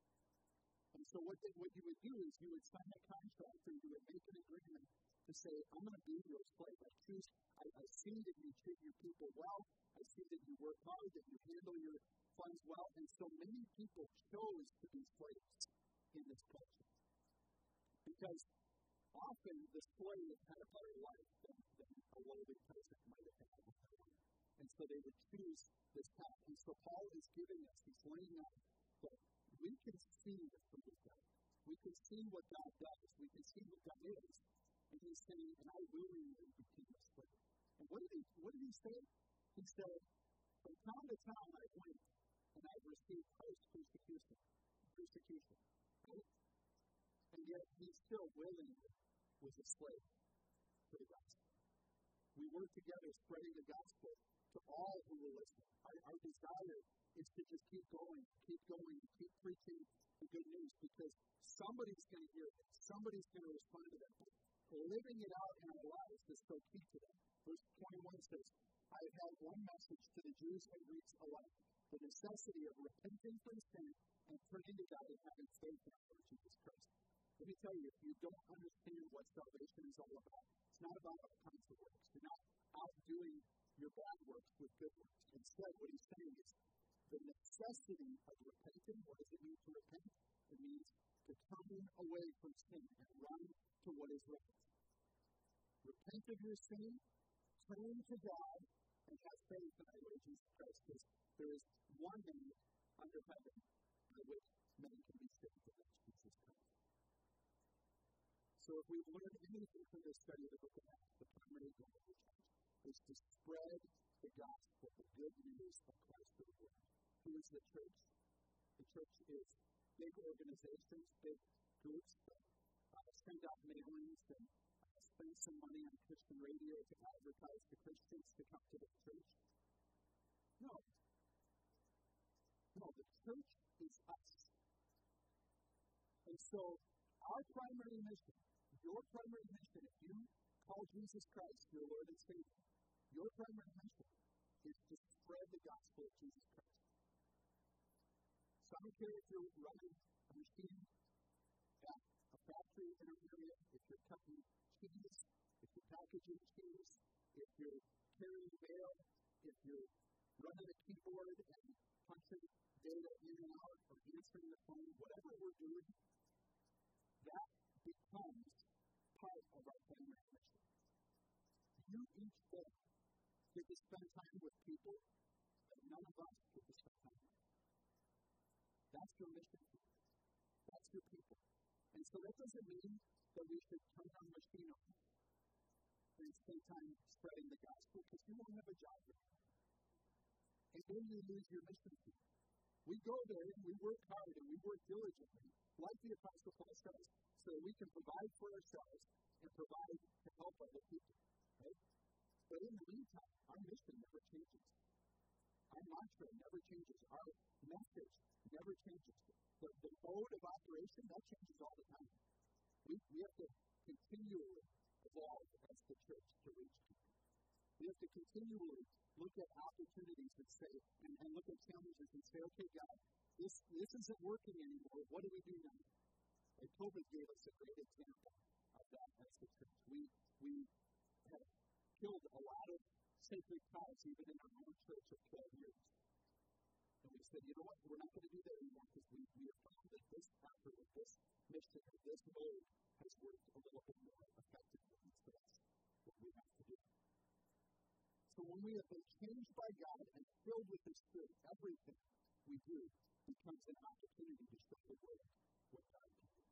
And so what, they, what you would do is you would sign a contract or you would make an agreement to say, I'm going to be your slave. I choose, I, I see that you treat your people well. I see that you work hard, that you handle your funds well. And so many people chose to be slaves in this culture. Because often the slave had a better life than, than a lowly peasant might have had. And so they would choose this path. And so Paul is giving us, he's laying out that we can see the fruit of God. We can see what God does. We can see what God is. And he's saying, and I willingly became a slave. And what did he, what did he say? He said, from town to town I went, and I received post-persecution. Persecution. Right? And yet he still willingly was a slave for the gospel. We work together spreading the gospel to all who will listen. Our, our desire is to just keep going, keep going, keep preaching the good news because somebody's going to hear it. Somebody's going to respond to that. Living it out in our lives is so key to that. Verse twenty-one says, I have had one message to the Jews and Greeks alike, the necessity of repenting from sin and turning to God and having faith in our Lord Jesus Christ. Let me tell you, if you don't understand what salvation is all about, it's not about all kinds of works. You're not out doing your bad works with good works. Instead, what he's saying is the necessity of repenting. What does it mean to repent? It means to turn away from sin and run to what is right. repent of your sin, turn to God, and have faith in our Lord Jesus Christ, because there is one name under heaven by which men can be saved, and that's Jesus Christ. So if we've learned anything from this study of the book of Acts, the primary goal of the church is to spread the gospel, the good news of Christ to the world. Who is the church? The church is big organizations, big groups that uh, send out mailings and uh, spend some money on Christian radio to advertise to Christians to come to the church. No. No, the church is us. And so, our primary mission, your primary mission, if you call Jesus Christ your Lord and Savior, your primary mission is to spread the gospel of Jesus Christ. So I don't care if you're running a machine at a factory in an area, if you're cutting cheese, if you're packaging cheese, if you're carrying mail, if you're running a keyboard and punching data in and out, or answering the phone, whatever we're doing, that becomes part of our primary mission. You each day get to spend time with people that none of us get to spend time with. That's your mission. That's your people. And so that doesn't mean that we should turn our machine on and spend time spreading the gospel, because you won't have a job there. And then you lose your mission field. We go there and we work hard and we work diligently, like the Apostle Paul says, so that we can provide for ourselves and provide to help other people. Right? But in the meantime, our mission never changes. Our mantra never changes. Our message never changes. The, the mode of operation, that changes all the time. We, we have to continually evolve as the church to reach people. We have to continually look at opportunities and say, and, and look at challenges and say, okay, God, this, this isn't working anymore. What do we do now? And COVID gave us a great example of that as the church. We, we have killed a lot of sacred cows, even in our own church of twelve years. And we said, you know what, we're not going to do that anymore, because we, we have found that this effort, that this mission, that this mode has worked a little bit more effectively. And so that's what we have to do. So when we have been changed by God and filled with His Spirit, everything we do becomes an opportunity to show the world what God can do.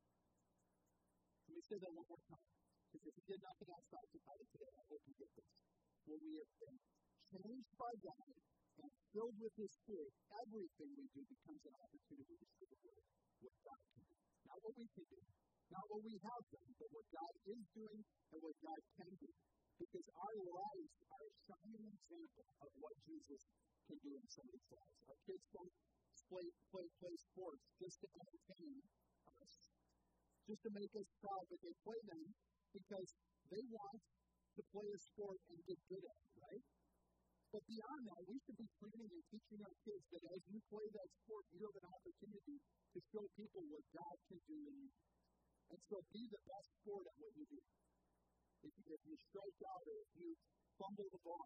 Let me say that one more time, because if you did nothing else about it today, I hope you get this. When we have been changed by God and filled with His Spirit, everything we do becomes an opportunity to show the world what God can do. Not what we can do, not what we have done, but what God is doing and what God can do. Because our lives are a shining example of what Jesus can do in somebody's lives. Our kids don't play, play, play sports just to entertain us, just to make us proud, but they play them because they want to play a sport and get good at it, right? But beyond that, we should be training and teaching our kids that as you play that sport, you have an opportunity to show people what God can do in you. And so be the best sport at what you do. If you, if you strike out or if you fumble the ball,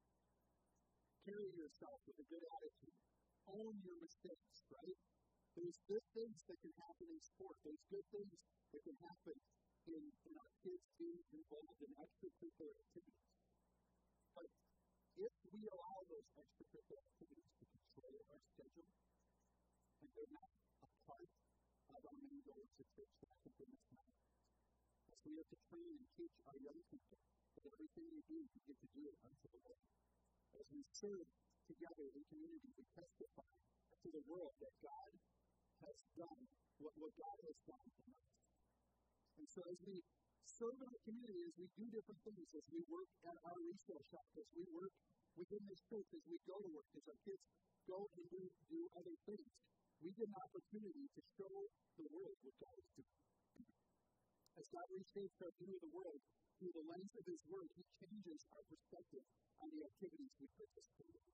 carry yourself with a good attitude. Own your mistakes, right? There's good things that can happen in sport. There's good things that can happen in, in our kids being involved in extracurricular activities. But if we allow those extracurricular activities to control our schedule, and they're not a part of our main goal as a church, then I think we're missing out. So we have to train and teach our young people that everything we do, we get to do it unto the Lord. As we serve together in community, we testify to the world that God has done what, what God has done in us. And so as we serve in our community, as we do different things, as we work at our resource shop, as we work within this church, as we go to work, as our kids go and do, do other things, we get an opportunity to show the world what God is doing. As God reshapes our view of the world through the lens of His Word, He changes our perspective on the activities we participate in.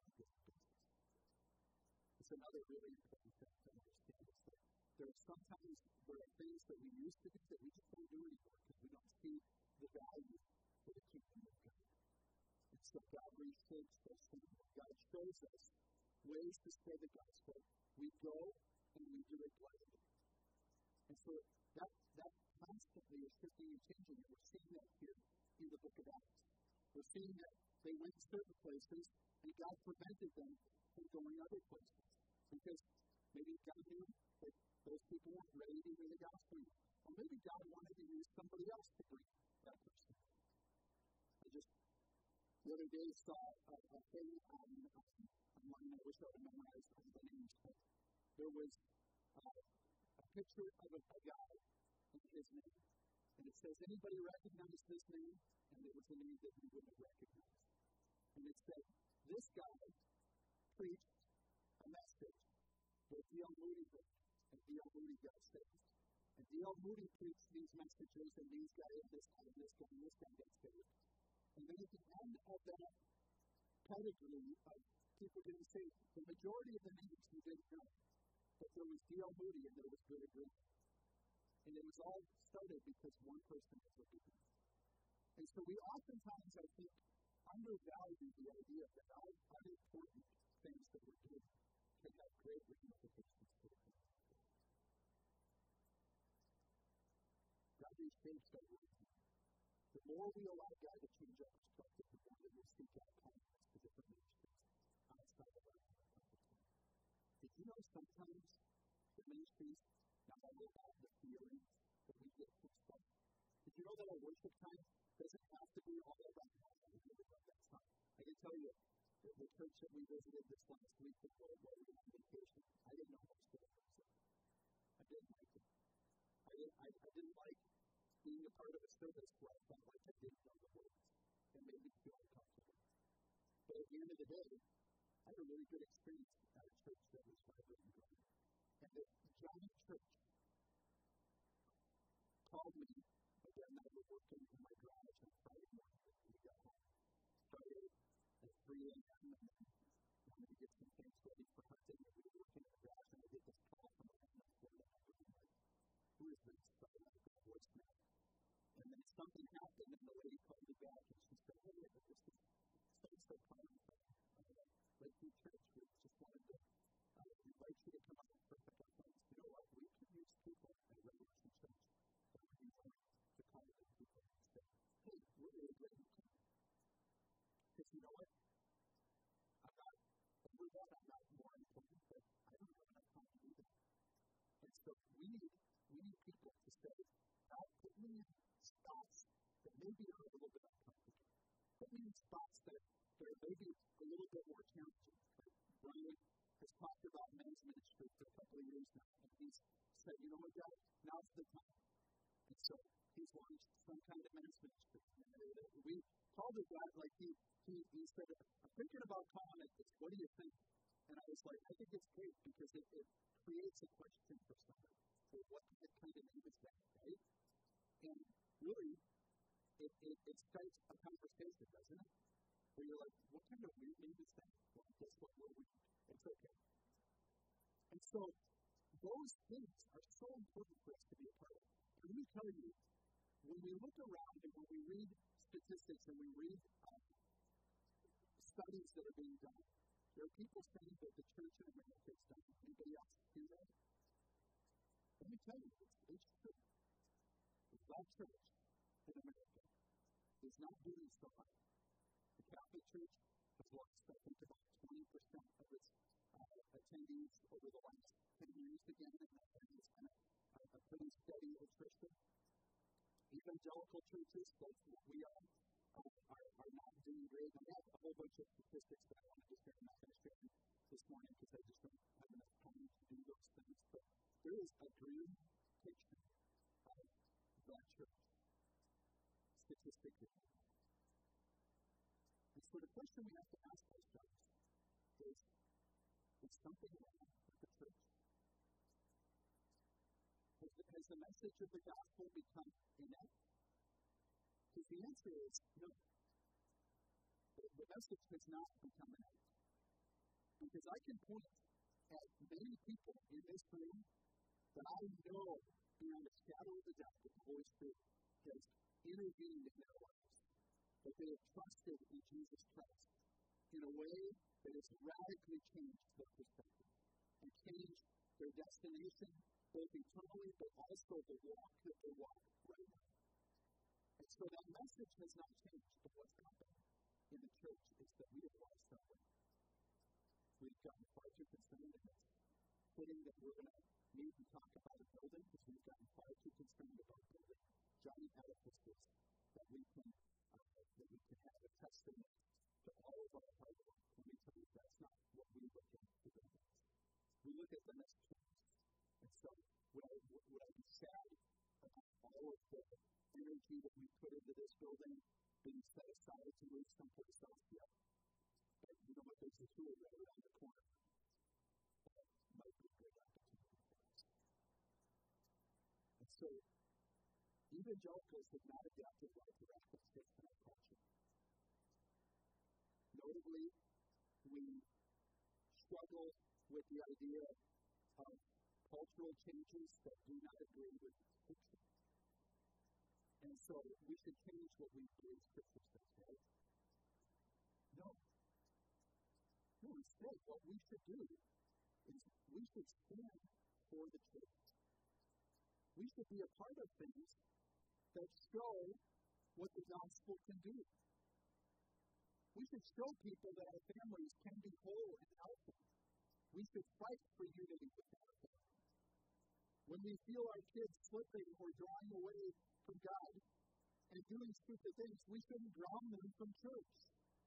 It's another really important thing to understand is that there are sometimes there are things that we used to do that we just don't do anymore because we don't see the value for the kingdom of God. And so God reshapes those things. God shows us ways to spread the gospel. We go and we do it gladly. And so that that constantly is shifting and changing, and we're seeing that here in the book of Acts. We're seeing that they went certain places, and God prevented them from going other places. Because maybe God knew that those people weren't ready to hear the gospel. Or maybe God wanted to use somebody else to bring that person. I just, the other day, saw a, a thing on, um, online. I wish I would have memorized all the names, but there was uh, a picture of a, a guy and his name. And it says, anybody recognize this name? And it was a name that you wouldn't have recognized. And it said, this guy preached a message that D L Moody heard, and D L Moody got saved. And D L Moody preached these messages, and these guys, and this guy, and this guy, and this guy got saved. And then at the end of that pedigree of people getting saved, the majority of the names you didn't know. But there was D L Moody, and there was Billy Graham. And it was all started because one person was obedient. And so we oftentimes, I think, undervalue the idea that all unimportant things that we're doing can have great ramifications for the kingdom. God reshapes our world. The more we allow God to change our perspective, the more that we seek out kindness to different ministries outside of our own comfort. Did you know sometimes the ministries not only have the feelings that we get from stuff? Did you know that our worship time doesn't have to be all about God? I really love that song. I can tell you, the, the church that we visited this last week before we were on vacation, I didn't know most of the music. I didn't like it. I didn't, I, I didn't like being a part of a service where I felt like I didn't know the words. It made me feel uncomfortable. But at the end of the day, I had a really good experience at a church that was vibrant and growing. And the giant church called me, again, I was working in my garage on Friday morning when we got home. Friday at three a.m. and then wanted to get some things ready for hunting, and we were working in the garage, and I get this call from a random Florida number. I'm like, who is this? So I got a voicemail. And then something happened, and the lady called me back, and she said, hey, this is so-and-so calling from uh, Lakeview Church. We just wanted to uh, invite you to come out for pickup lines. You know what? We can use people at Revolution Church. So we can join to call those people and say, hey, we're really glad you came. Because you know what? I'm not, over that, I'm not more important, but I don't have enough time to do that. And so we need, we need people to say, God, put me in spots that maybe are a little bit uncomfortable. Put me in spots that, that are maybe a little bit more challenging. Like Brian has talked about men's ministry for a couple of years now, and he's said, you know what, God, now's the time. And so he's launched some kind of men's ministry. And we called it that, like he, he, he said, I'm thinking about calling it this. What do you think? And I was like, I think it's great because it, it creates a question for somebody. So what kind of name is that, right? And really, it, it, it starts a conversation, doesn't it? Where you're like, what kind of weird name is that? Well, guess what? We're weird. It's okay. And so, those things are so important for us to be a part of. And let me tell you, when we look around and when we read statistics and we read um, studies that are being done, there are people saying that the church in America is dying. Anybody else hear that? Let me tell you, it's, it's true. The church in America is not doing so well. The Catholic Church has lost, I think, about twenty percent of its uh, attendees over the last ten years again, and that is kind of a, a pretty steady attrition. Evangelical churches, like what we are, uh, are, are not doing great. I have a whole bunch of statistics that I wanted to share. I'm not going to share them this morning because I just don't have enough time to do those things. But there is a grim picture of that church, statistically. And so the question we have to ask ourselves is, is something wrong with the church? Has the, has the message of the gospel become inept? Because the answer is no. The, the message has not become inept. Because I can point at many people in this room that I know beyond a shadow of a doubt that the Holy Spirit has intervened in their lives. That they have trusted in Jesus Christ in a way that has radically changed their perspective and changed their destination, both eternally, but also the walk that they walk right now. And so that message has not changed, but what's happened in the church is that we have lost something. We've gotten far too concerned, and it's fitting that we're going to meet and talk about a building because we've gotten far too concerned about building giant edifices that we can uh, that we can have a testament to all of our hard work. Let me tell you, that's not what we look at for buildings. We look at them as tools. And so, would I, would I be sad about all of the energy that we put into this building being set aside to move someplace else? Yeah. But you know what? There's a tool right around the corner that might be a great opportunity for us. And so, evangelicals have not adapted well to radical faith in our culture. Notably, we struggle with the idea of cultural changes that do not agree with Scripture. And so we should change what we believe Scripture says, right? No. No, instead, what we should do is we should stand for the truth. We should be a part of things that show what the gospel can do. We should show people that our families can be whole and healthy. We should fight for unity within our family. When we feel our kids slipping or drawing away from God and doing stupid things, we shouldn't ground them from church.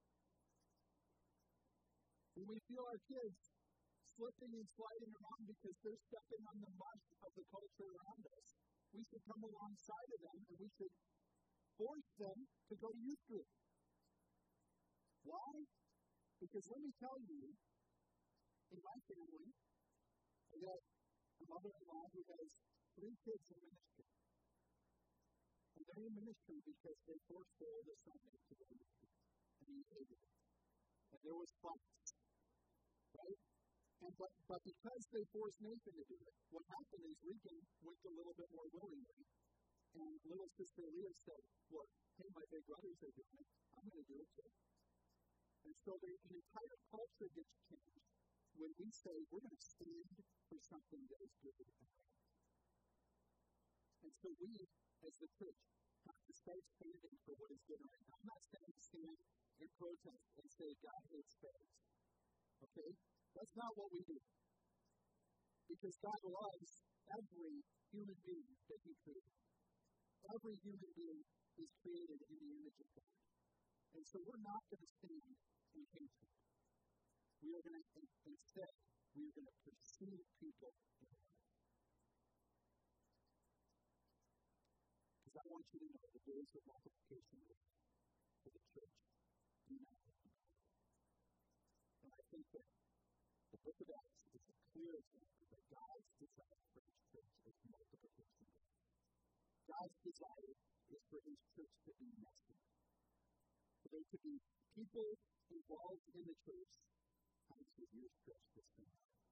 When we feel our kids slipping and sliding around because they're stepping on the mush of the culture around us, we should come alongside of them and we should force them to go to youth group. Why? Because let me tell you, in my family, I got a mother-in-law who has three kids in ministry. And they're in ministry because they forced their oldest son to go to youth group. And he hated it. And there was fights. Right? And but, but because they forced Nathan to do it, what happened is Regan went a little bit more willingly. And little sister Leah said, well, hey, my big brothers are doing it. I'm going to do it too. And so the, an entire culture gets changed when we say we're going to stand for something that is good and right. And so we, as the church, have to start standing for what is good and right. I'm not saying stand and protest and say God hates fags. Okay? That's not what we do. Because God loves every human being that He created. Every human being is created in the image of God. And so we're not going to stand in hatred. We are going to, instead, we are going to pursue people in love. Because I want you to know the days of multiplication for the church do not have to come. And I think that the book of Acts is a clear example that God's desire for His church is multiplication. God's desire is for His church to be messy. For there to be people involved in the church. How does your church this thing?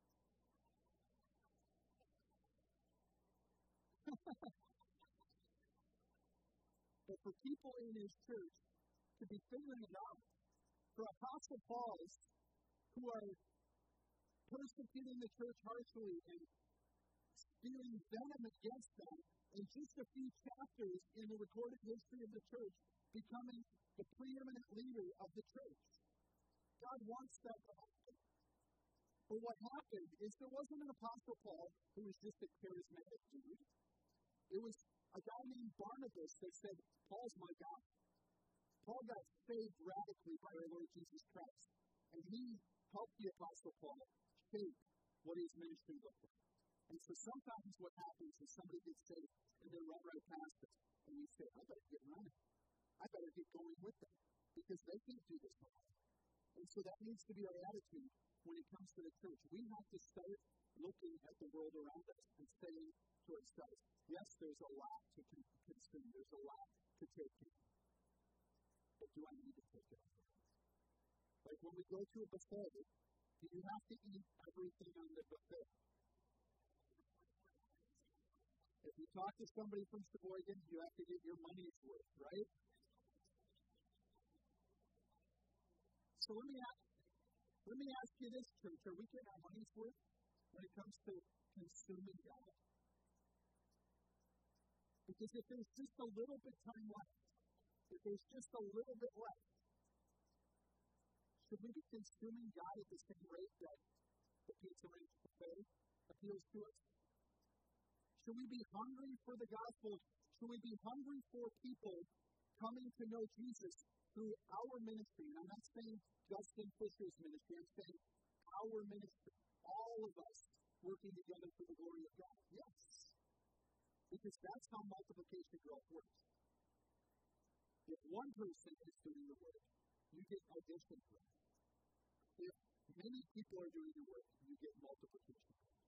But for people in His church to be figuring it out, for Apostle Pauls who are persecuting the church harshly and spewing venom against them, in just a few chapters in the recorded history of the church, becoming the preeminent leader of the church. God wants that to happen. But what happened is there wasn't an Apostle Paul who was just a charismatic dude. It was a guy named Barnabas that said, Paul's my guy. Paul got saved radically by our Lord Jesus Christ. And he helped the Apostle Paul shape what his ministry looked like. And so sometimes what happens is somebody gets saved and they run right past us. And we say, I better get running. I better get going with them. Because they can't do this alone. And so that needs to be our attitude when it comes to the church. We have to start looking at the world around us and saying to ourselves, yes, there's a lot to consume. There's a lot to take in. But do I need to take it all? Like when we go to a buffet, do you have to eat everything on the buffet? If you talk to somebody from Sheboygan, you have to get your money's worth, right? So let me ask, let me ask you this, church. Are we getting our money's worth when it comes to consuming God? Because if there's just a little bit time left, if there's just a little bit left, should we be consuming God at the same rate that the pizza ranch buffet appeals to us? Should we be hungry for the gospel? Should we be hungry for people coming to know Jesus through our ministry? And I'm not saying Justin Fisher's ministry. I'm saying our ministry. All of us working together for the glory of God. Yes. Because that's how multiplication growth works. If one person is doing the work, you get addition growth. If many people are doing the work, you get multiplication growth.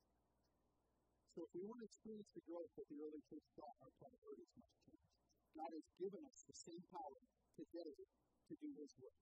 So if we want to experience the growth that the early church saw, our priorities must change. God has given us the same power today to do His work.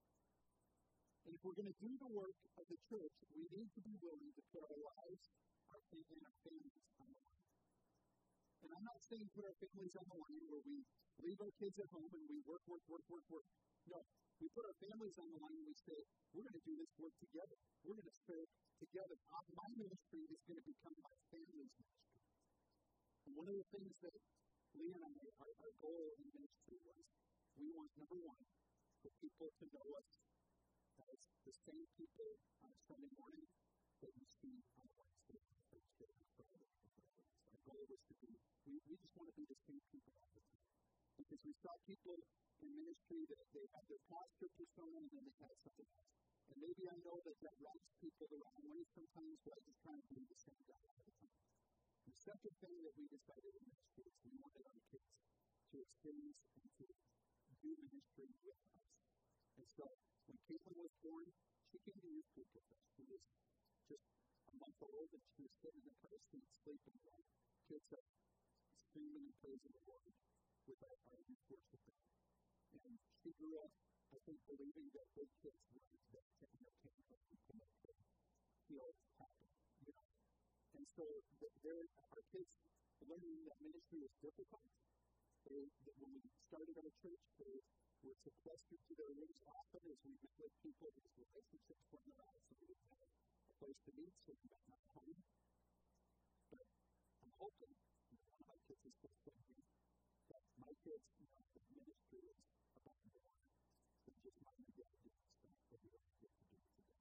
And if we're going to do the work of the church, we need to be willing to put our lives, our faith, and our families on the line. And I'm not saying put our families on the line where we leave our kids at home and we work, work, work, work, work. No, we put our families on the line and we say, we're going to do this work together. We're going to serve together. My ministry is going to become my family's ministry. And one of the things that Lee and I, our, our goal in ministry was, we want, number one, for people to know us as the same people on a Sunday morning that you see on a Wednesday, on Thursday, on Friday, on Friday. Our goal was to be, we, we just want to be the same people all the time. Because we saw people in ministry that they had their pastor persona and then they had something else. And maybe I know that that rubs people the wrong way sometimes, but I just try to be the same guy all the time. The second thing that we decided in ministry is we wanted our kids to experience and to do ministry with us. And so, when Caitlin was born, she came to youth group with us. She was just a month old and she was sitting in the car seat sleeping while kids are screaming and praising the Lord with our, our youth worship band. And she grew up, I think, believing that big kids wanted to, to entertain her and to make her feel happy, you know. And so, there, our kids learning that ministry was difficult. They, that when we started our church, they were sequestered to their rooms often as we met with people whose relationships weren't around, so we didn't have a place to meet, so we met at home. But I'm hoping, you know, one of my kids is supposed to be that my kids know that ministry is about more than just mom and dad doing stuff that we don't get to do today.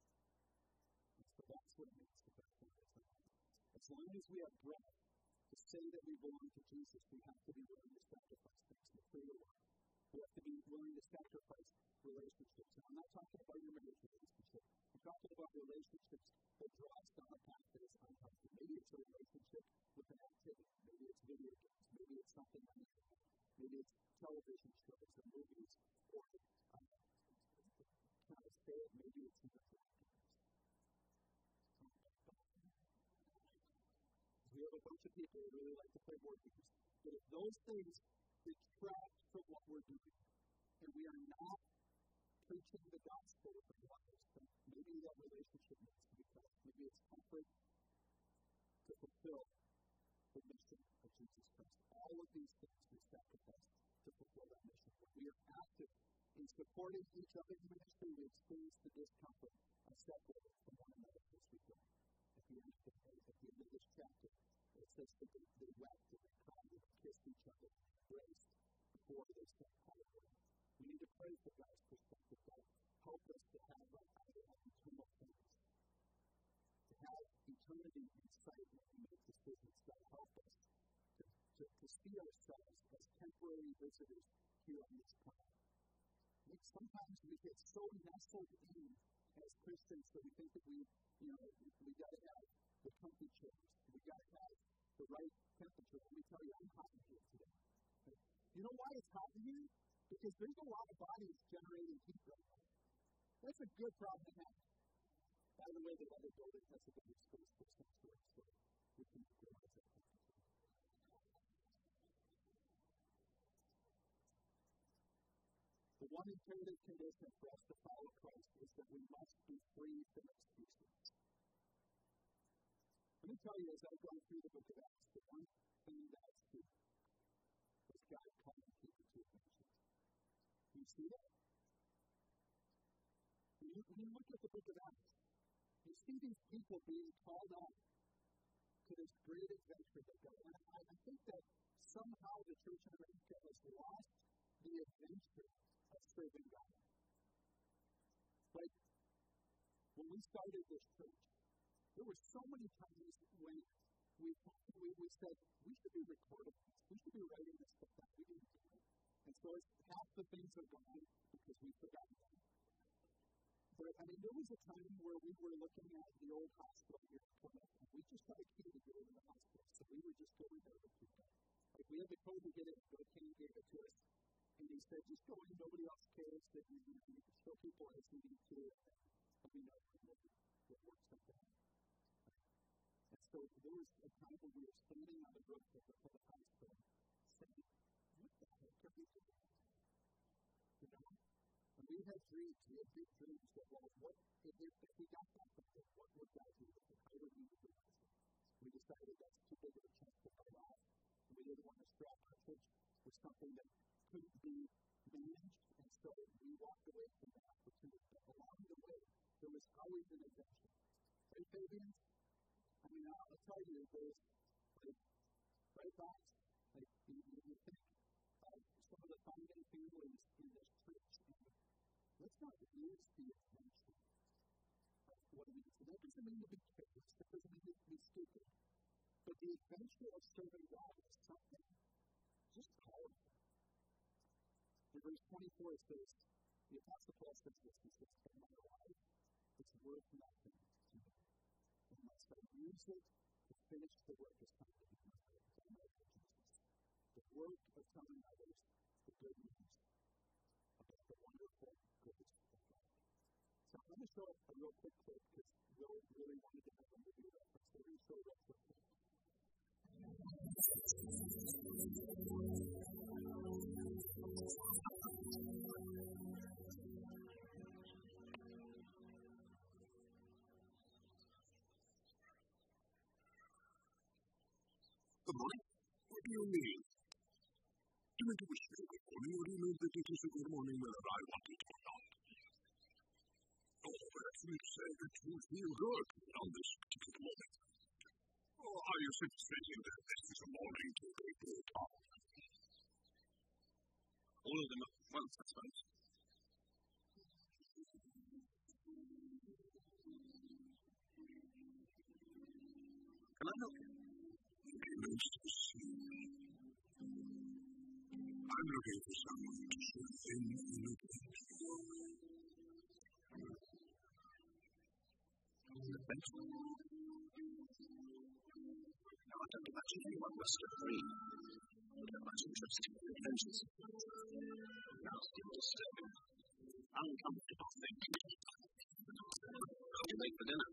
And so that's what it means to baptize them. As long as we have breath to say that we belong to Jesus, we have to be willing to sacrifice things to free the world. We have to be willing to sacrifice relationships. And I'm not talking about your marriage relationship. I'm talking about relationships that draw us down a path that is unhealthy. Maybe it's a relationship with an activity. Maybe it's video games. Maybe it's something on the internet. Maybe it's television shows or movies. Or, um, can I say it? Maybe it's even activities. We have a bunch of people who really like to play board games. But if those things detract from what we're doing, and we are not preaching the gospel with our lives, then maybe that relationship needs to be cut. Maybe it's comfort to fulfill the mission of Jesus Christ. All of these things we sacrifice to fulfill that mission. When we are active in supporting each other's ministry, we experience the discomfort of separating from one another as we go. At the end of the day, at the end of this chapter, it says that they, they wept and they cried and they kissed each other and embraced before they stepped out of the way. We need to pray for God's perspective. God, help us to have that eternal things, to have eternity in sight when we make decisions. God, help us to, to, to see ourselves as temporary visitors here on this planet. I think sometimes we get so nestled in as Christians that we think that we, you know, we, we got to have the comfy chairs. We got to have the right temperature. Let me tell you, I'm hot in here today. You know why it's hot in here? Because there's a lot of bodies generating heat right now. That's a good problem to have. By the way, the other building has a better space for sanctuary, so we can realize that. The one imperative condition for us to follow Christ is that we must be free from excuses. Let me tell you, as I've gone through the book of Acts, the one thing that I see was God calling people to attention. Do you see that? When you, when you look at the book of Acts, you see these people being called out to this great adventure that God. And I, I think that somehow the church in America has lost the adventure of serving God. Like, when we started this church, there were so many times when we, we, we said, we should be recording this. We should be writing this stuff down. We didn't do it. And so it's half the things are gone because we forgot them. But, I mean, there was a time where we were looking at the old hospital here in Plymouth, and we just got a key to get into the hospital. So we would just go in there with people. Like, we had the code to get in, but King gave it to us. And he said, just go in, nobody else cares, that you, you, know, you can show people as you need to, and let me know when we'll, we'll work something out. And so there was a time when we were standing on the roof of the hospital saying, what the heck are we doing? You know? And we had dreams, we had big dreams that, well, what, if, if we got that something, what would God do with it? How would we utilize it? We decided that's too big of a chance to bite off. And we didn't want to strap our church with something that couldn't be managed. And so we walked away from that opportunity. But along the way, there was always an adventure. Right, Fabian? I mean, I'll tell you, there's, like, right back, like, you, you think of some of the founding families in this church, and let's not lose the adventure of what it means. And that doesn't mean to be careless, that doesn't mean to be stupid, but the adventure of serving God is something just powerful. In verse twenty-four, it says, the Apostle Paul says this, he says, "For my life is worth nothing to me, unless I use it to finish the work assigned to me by my Lord Jesus." The work of telling others the good news about the wonderful grace of God. So I'm going to show a real quick clip because Will really wanted to have a movie reference. So we're going to show a real quick clip. Good morning. What do you mean? Do you wish me good morning, or do you mean that it is a good morning whether I want it or not? Oh, but I should say that you feel good on this particular moment. Or are you simply thinking that this is a morning to go to the top? All of them at once, I suppose. Can I help you? Nice to see you. I'm looking for someone to serve in in a tent. Thank you. Now, I don't imagine anyone must agree. I don't much interest in adventures. Nasty, disturbing, uncomfortable things. What do you make for dinner?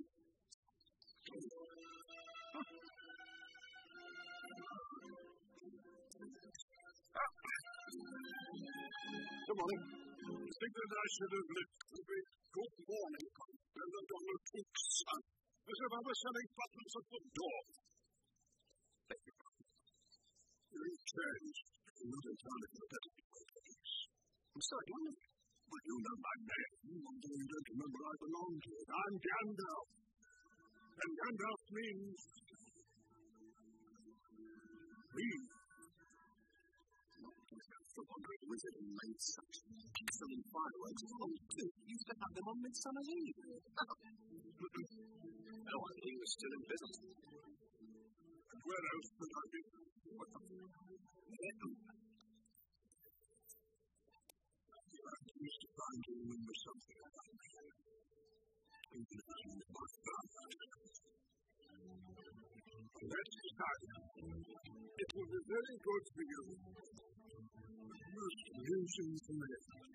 Good morning. I think that I should have left a very good morning and the Donald Cook son, as if I was selling buttons at the door. Thank you. You've changed. You're not entirely for the better people. I'm sorry, Donald. But you know my name, although you don't remember I belong to it. I'm Gandalf. And Gandalf means green. The wandering wizard and made such excellent fireworks as old Cook used to have them on Midsummer's Eve. No, I believe he was still in business. And where else could I be? What the? I used to find you remember something about me. Even if I knew my father. Let's start. It will be very good for you. Most amusing for me.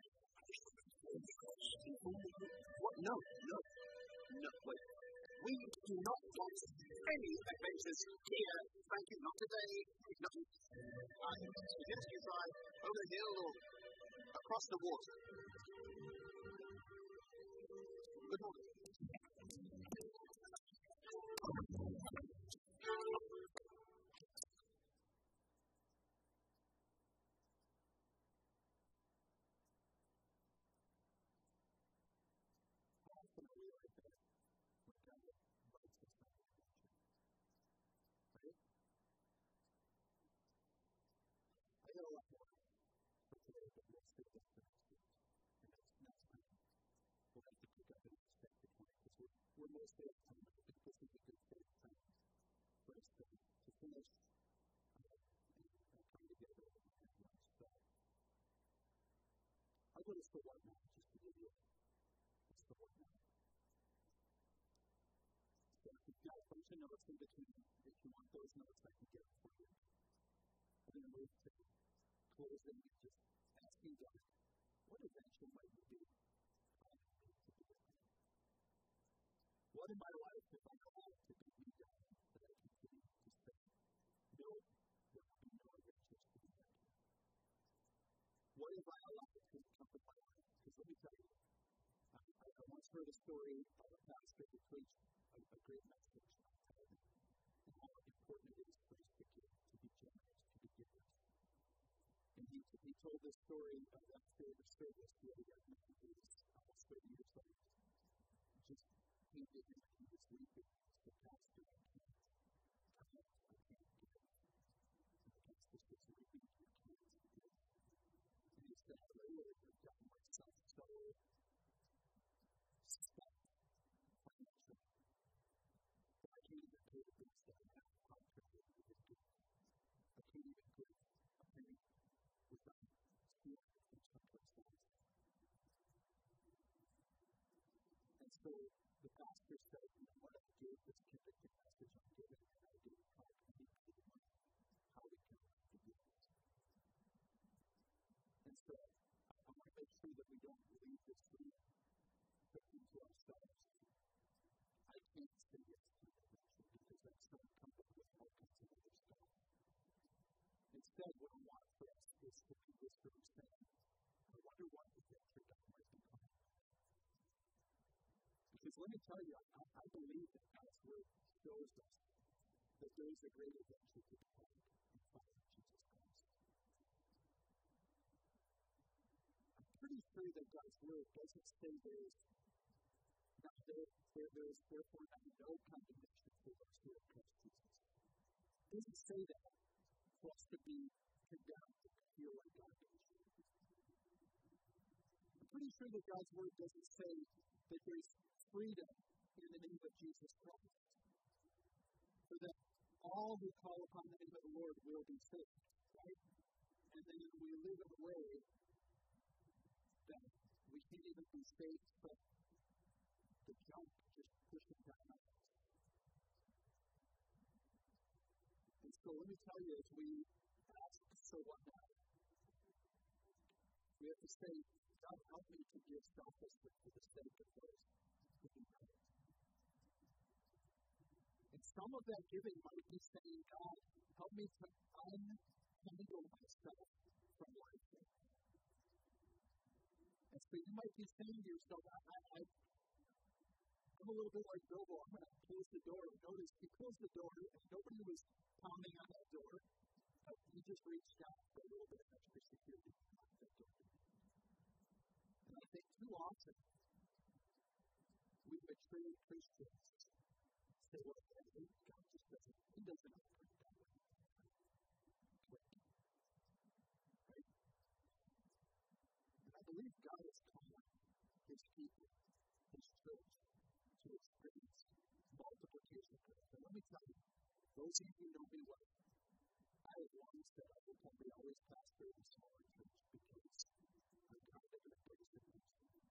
What? No, no, no, wait. We do not want any adventures here. Thank you, not today. Not. I suggest you try over the hill or across the water. Good morning. faith time. I think this is a good faith time for us to, to finish uh, and, and come together and have lunch. So, I'll go to the what now, just to give you what's the what now. So, if you've got a bunch of notes in between, if you want those notes, I can get them for you. I'm going to move to closing and just asking God, what adventure might you be calling me to do? What in my life have I called to be me done that I continue to say, no, there will be no adventures to be had here? What have I allowed to come to my life? Because let me tell you, I, I, I once heard a story of a pastor who preached a, a great message on tithing and how important it is for us to give, to be generous, to be givers. And he, he told this story of that favorite service where he got married. He was almost thirty years old. Just came to him and he was weeping. The pastor, I can't tithe, I can't give. And the pastor says, what do you mean you can't give? And he said, lately I've gotten myself so stuck financially that I can't even pay the bills that I have. How can I even give? I can't even give a penny without stealing it from someplace else. And so the pastor said, you know what, I gave this convicting message on giving, and I didn't talk anything about how we can to give it. And so I, I want to make sure that we don't leave this room thinking to ourselves, I can't say yes to the adventure because that's so coupled with all kinds of other stuff. Instead, what I want for us is to be this room saying, I wonder what adventure God might be calling. Because let me tell you, I, I believe that God's word shows us that there is a great adventure to be had in following Jesus Christ. I'm pretty sure that God's word doesn't say there is not there, there, there is therefore not no condemnation for those who are Christ Jesus. It doesn't say that for us to be condemned and feel like garbage. I'm pretty sure that God's word doesn't say that there's freedom in the name of Jesus Christ. For that all who call upon the name of the Lord will be saved, right? And then we live in a way that we can't even be saved from the junk just pushing down on us. And so let me tell you, as we ask, so what now? We have to say, God, help me to give selflessly for the sake of those who do right. And some of that giving might be saying, God, help me to untangle myself from life. And so you might be saying to yourself, I, I, I, I'm a little bit like Bilbo. I'm going to close the door. Notice he closed the door and nobody was pounding on that door. But he just reached out for a little bit of extra security on that door. And I think too often, we mature Christians say, well, God just doesn't, he doesn't operate that way. Right? And I believe God is calling his people, his church, to experience multiplication. And let me tell you, those of you who know me well, I have long said I will probably always pastor in a smaller church because I'm kind of in a place that needs to be.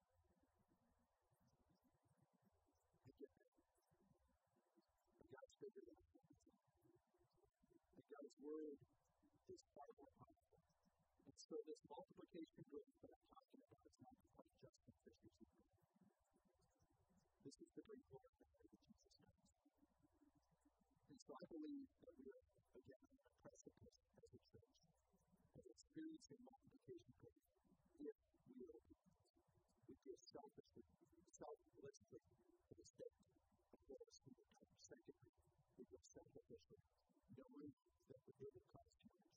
I get that. But God's bigger than I am. And God's word is far more powerful. And so this multiplication growth that I'm talking about is not quite just in fishers and bread. This is the great glory of Jesus Christ. And so I believe that we are, again, on the precipice as a church of experiencing multiplication growth if we are obedient. We give selfishly, selflessly for the sake of those who are done. Secondly, we give sacrificially, knowing that the good will cost too much.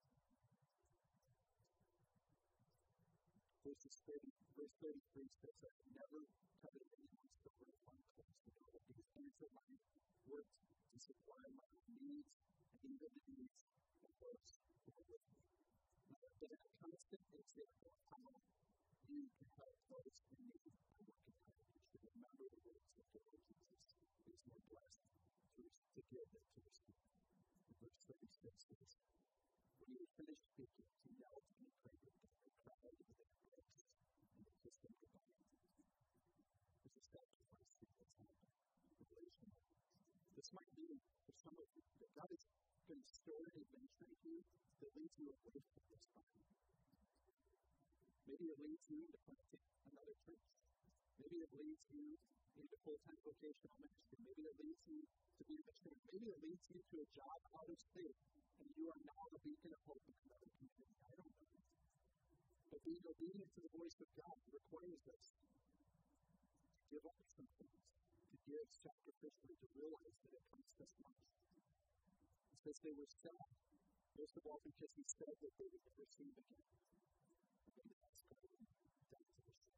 Verses thirty, verse thirty-three says, I have never coveted anyone's silver or fine clothes, to know that these hands of mine worked to supply my own needs and even the needs of those who are with me. Now, that is a constant example of how you can help those in need by working hard. You should remember the words of the Lord Jesus. to give than to receive. And verse thirty-six says, when he had finished speaking, he knelt and he prayed with them and cried in their grace, and he kissed them goodbye. This is that first thing that's happened. Relational. This might be for some of you that God is going to store an adventure in you that leads you away from this time. Maybe it leads you into planting another church. Maybe it leads you into full-time vocational ministry. Maybe it leads you to be a missionary. Maybe it leads you to a job out of state, and you are now a beacon of hope in another community. I don't know. But being obedient to the voice of God requires us to give up some things, to give sacrificially, to realize that it costs us much. It says they were sad, most of all because he said that they would never see him again. And maybe that's part of the destination.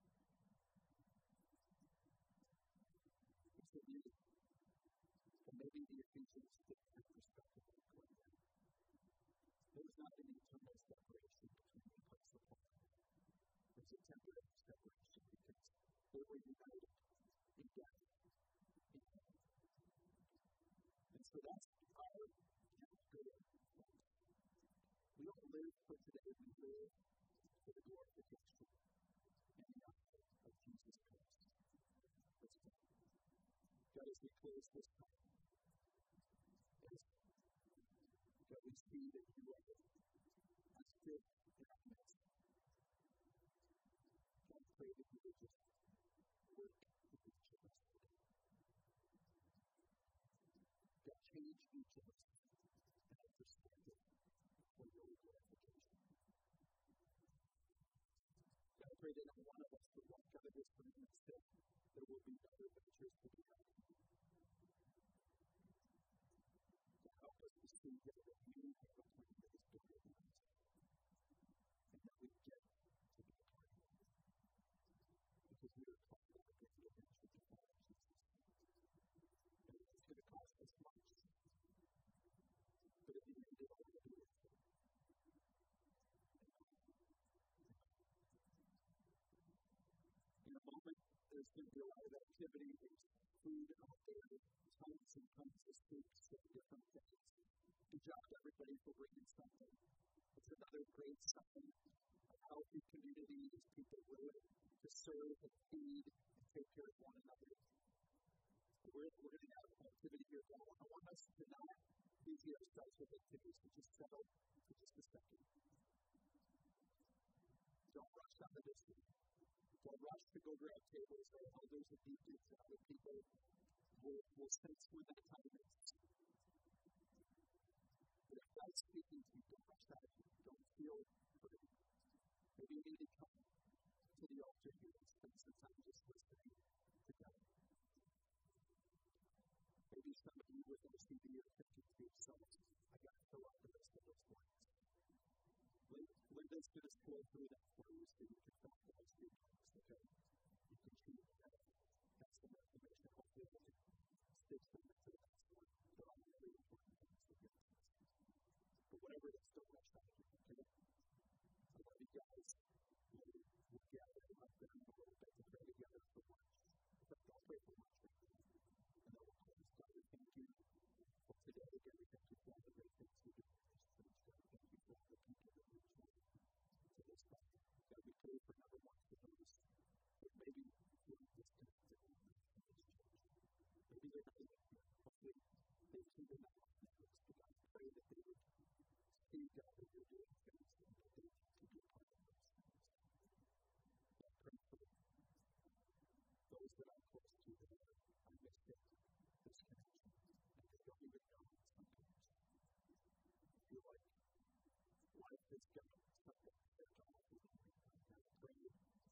It's the beauty. And maybe the Ephesians didn't have perspective on going there. There was not an eternal separation between the Apostle Paul. There was a temporary separation because they were united in death, in heaven. And so that's our good. We don't live for today, we live for the glorification and the honor of Jesus Christ. Let's pray. God, as we close this time, God, we see that you are active in our midst. God, I pray that you would just work with each of us today. God, change each of us and our perspective for your glorification. God, I pray that every one of us would walk out of this room and say, there will be other ventures to be had. To help us to see that you have a plan that is bigger than us, and that we get to be a part of it. Because we are called to get the adventure to follow Jesus. And it's going to cost us much. But at the end, it all will be worth it. In a moment, there's going to be a lot of activity. There's food out there, tons and tons of soups of different things. Good job to everybody for bringing something. It's another great sign of healthy community as people willing to serve and feed and take care of one another. We're, we're going to have activity here. I want, I want us to not busy ourselves with activities, but just settle for just a second. Don't rush out of this room. Don't rush to go grab tables. Our elders and deacons and other people will, will sense when that time is. But if God's speaking to you, don't rush out of it. Don't feel hurry. Maybe you need to come to the altar here and spend some time just listening to God. Maybe some of you with O C D are thinking to yourself, I got to fill out the rest of those blanks. Linda's going to scroll through that for you so you can find those blanks, okay? You can choose that. That's some information. Hopefully, you can stick something to the next one. They're all really important things to get to. But whatever it is, don't rush out of it, okay? I love you guys. We'll, we'll gather up there in a little bit to pray together for lunch. In fact, I'll pray for lunch right now. And then we'll close. God, we thank you for today. God, we thank you for all the great things you do in this church. God, we thank you for all the people that you join to this time. God, we pray for another one for those that maybe feel disconnected from this church. Maybe they're not even here. Hopefully, they've tuned in on Netflix. But God, I pray that they would see, God, that you're doing things and that they can be a part of those things. God, I pray for those that I'm close to that are I missed it, this connection, and they don't even know it sometimes. I feel like life has got something that's all over me. God, I pray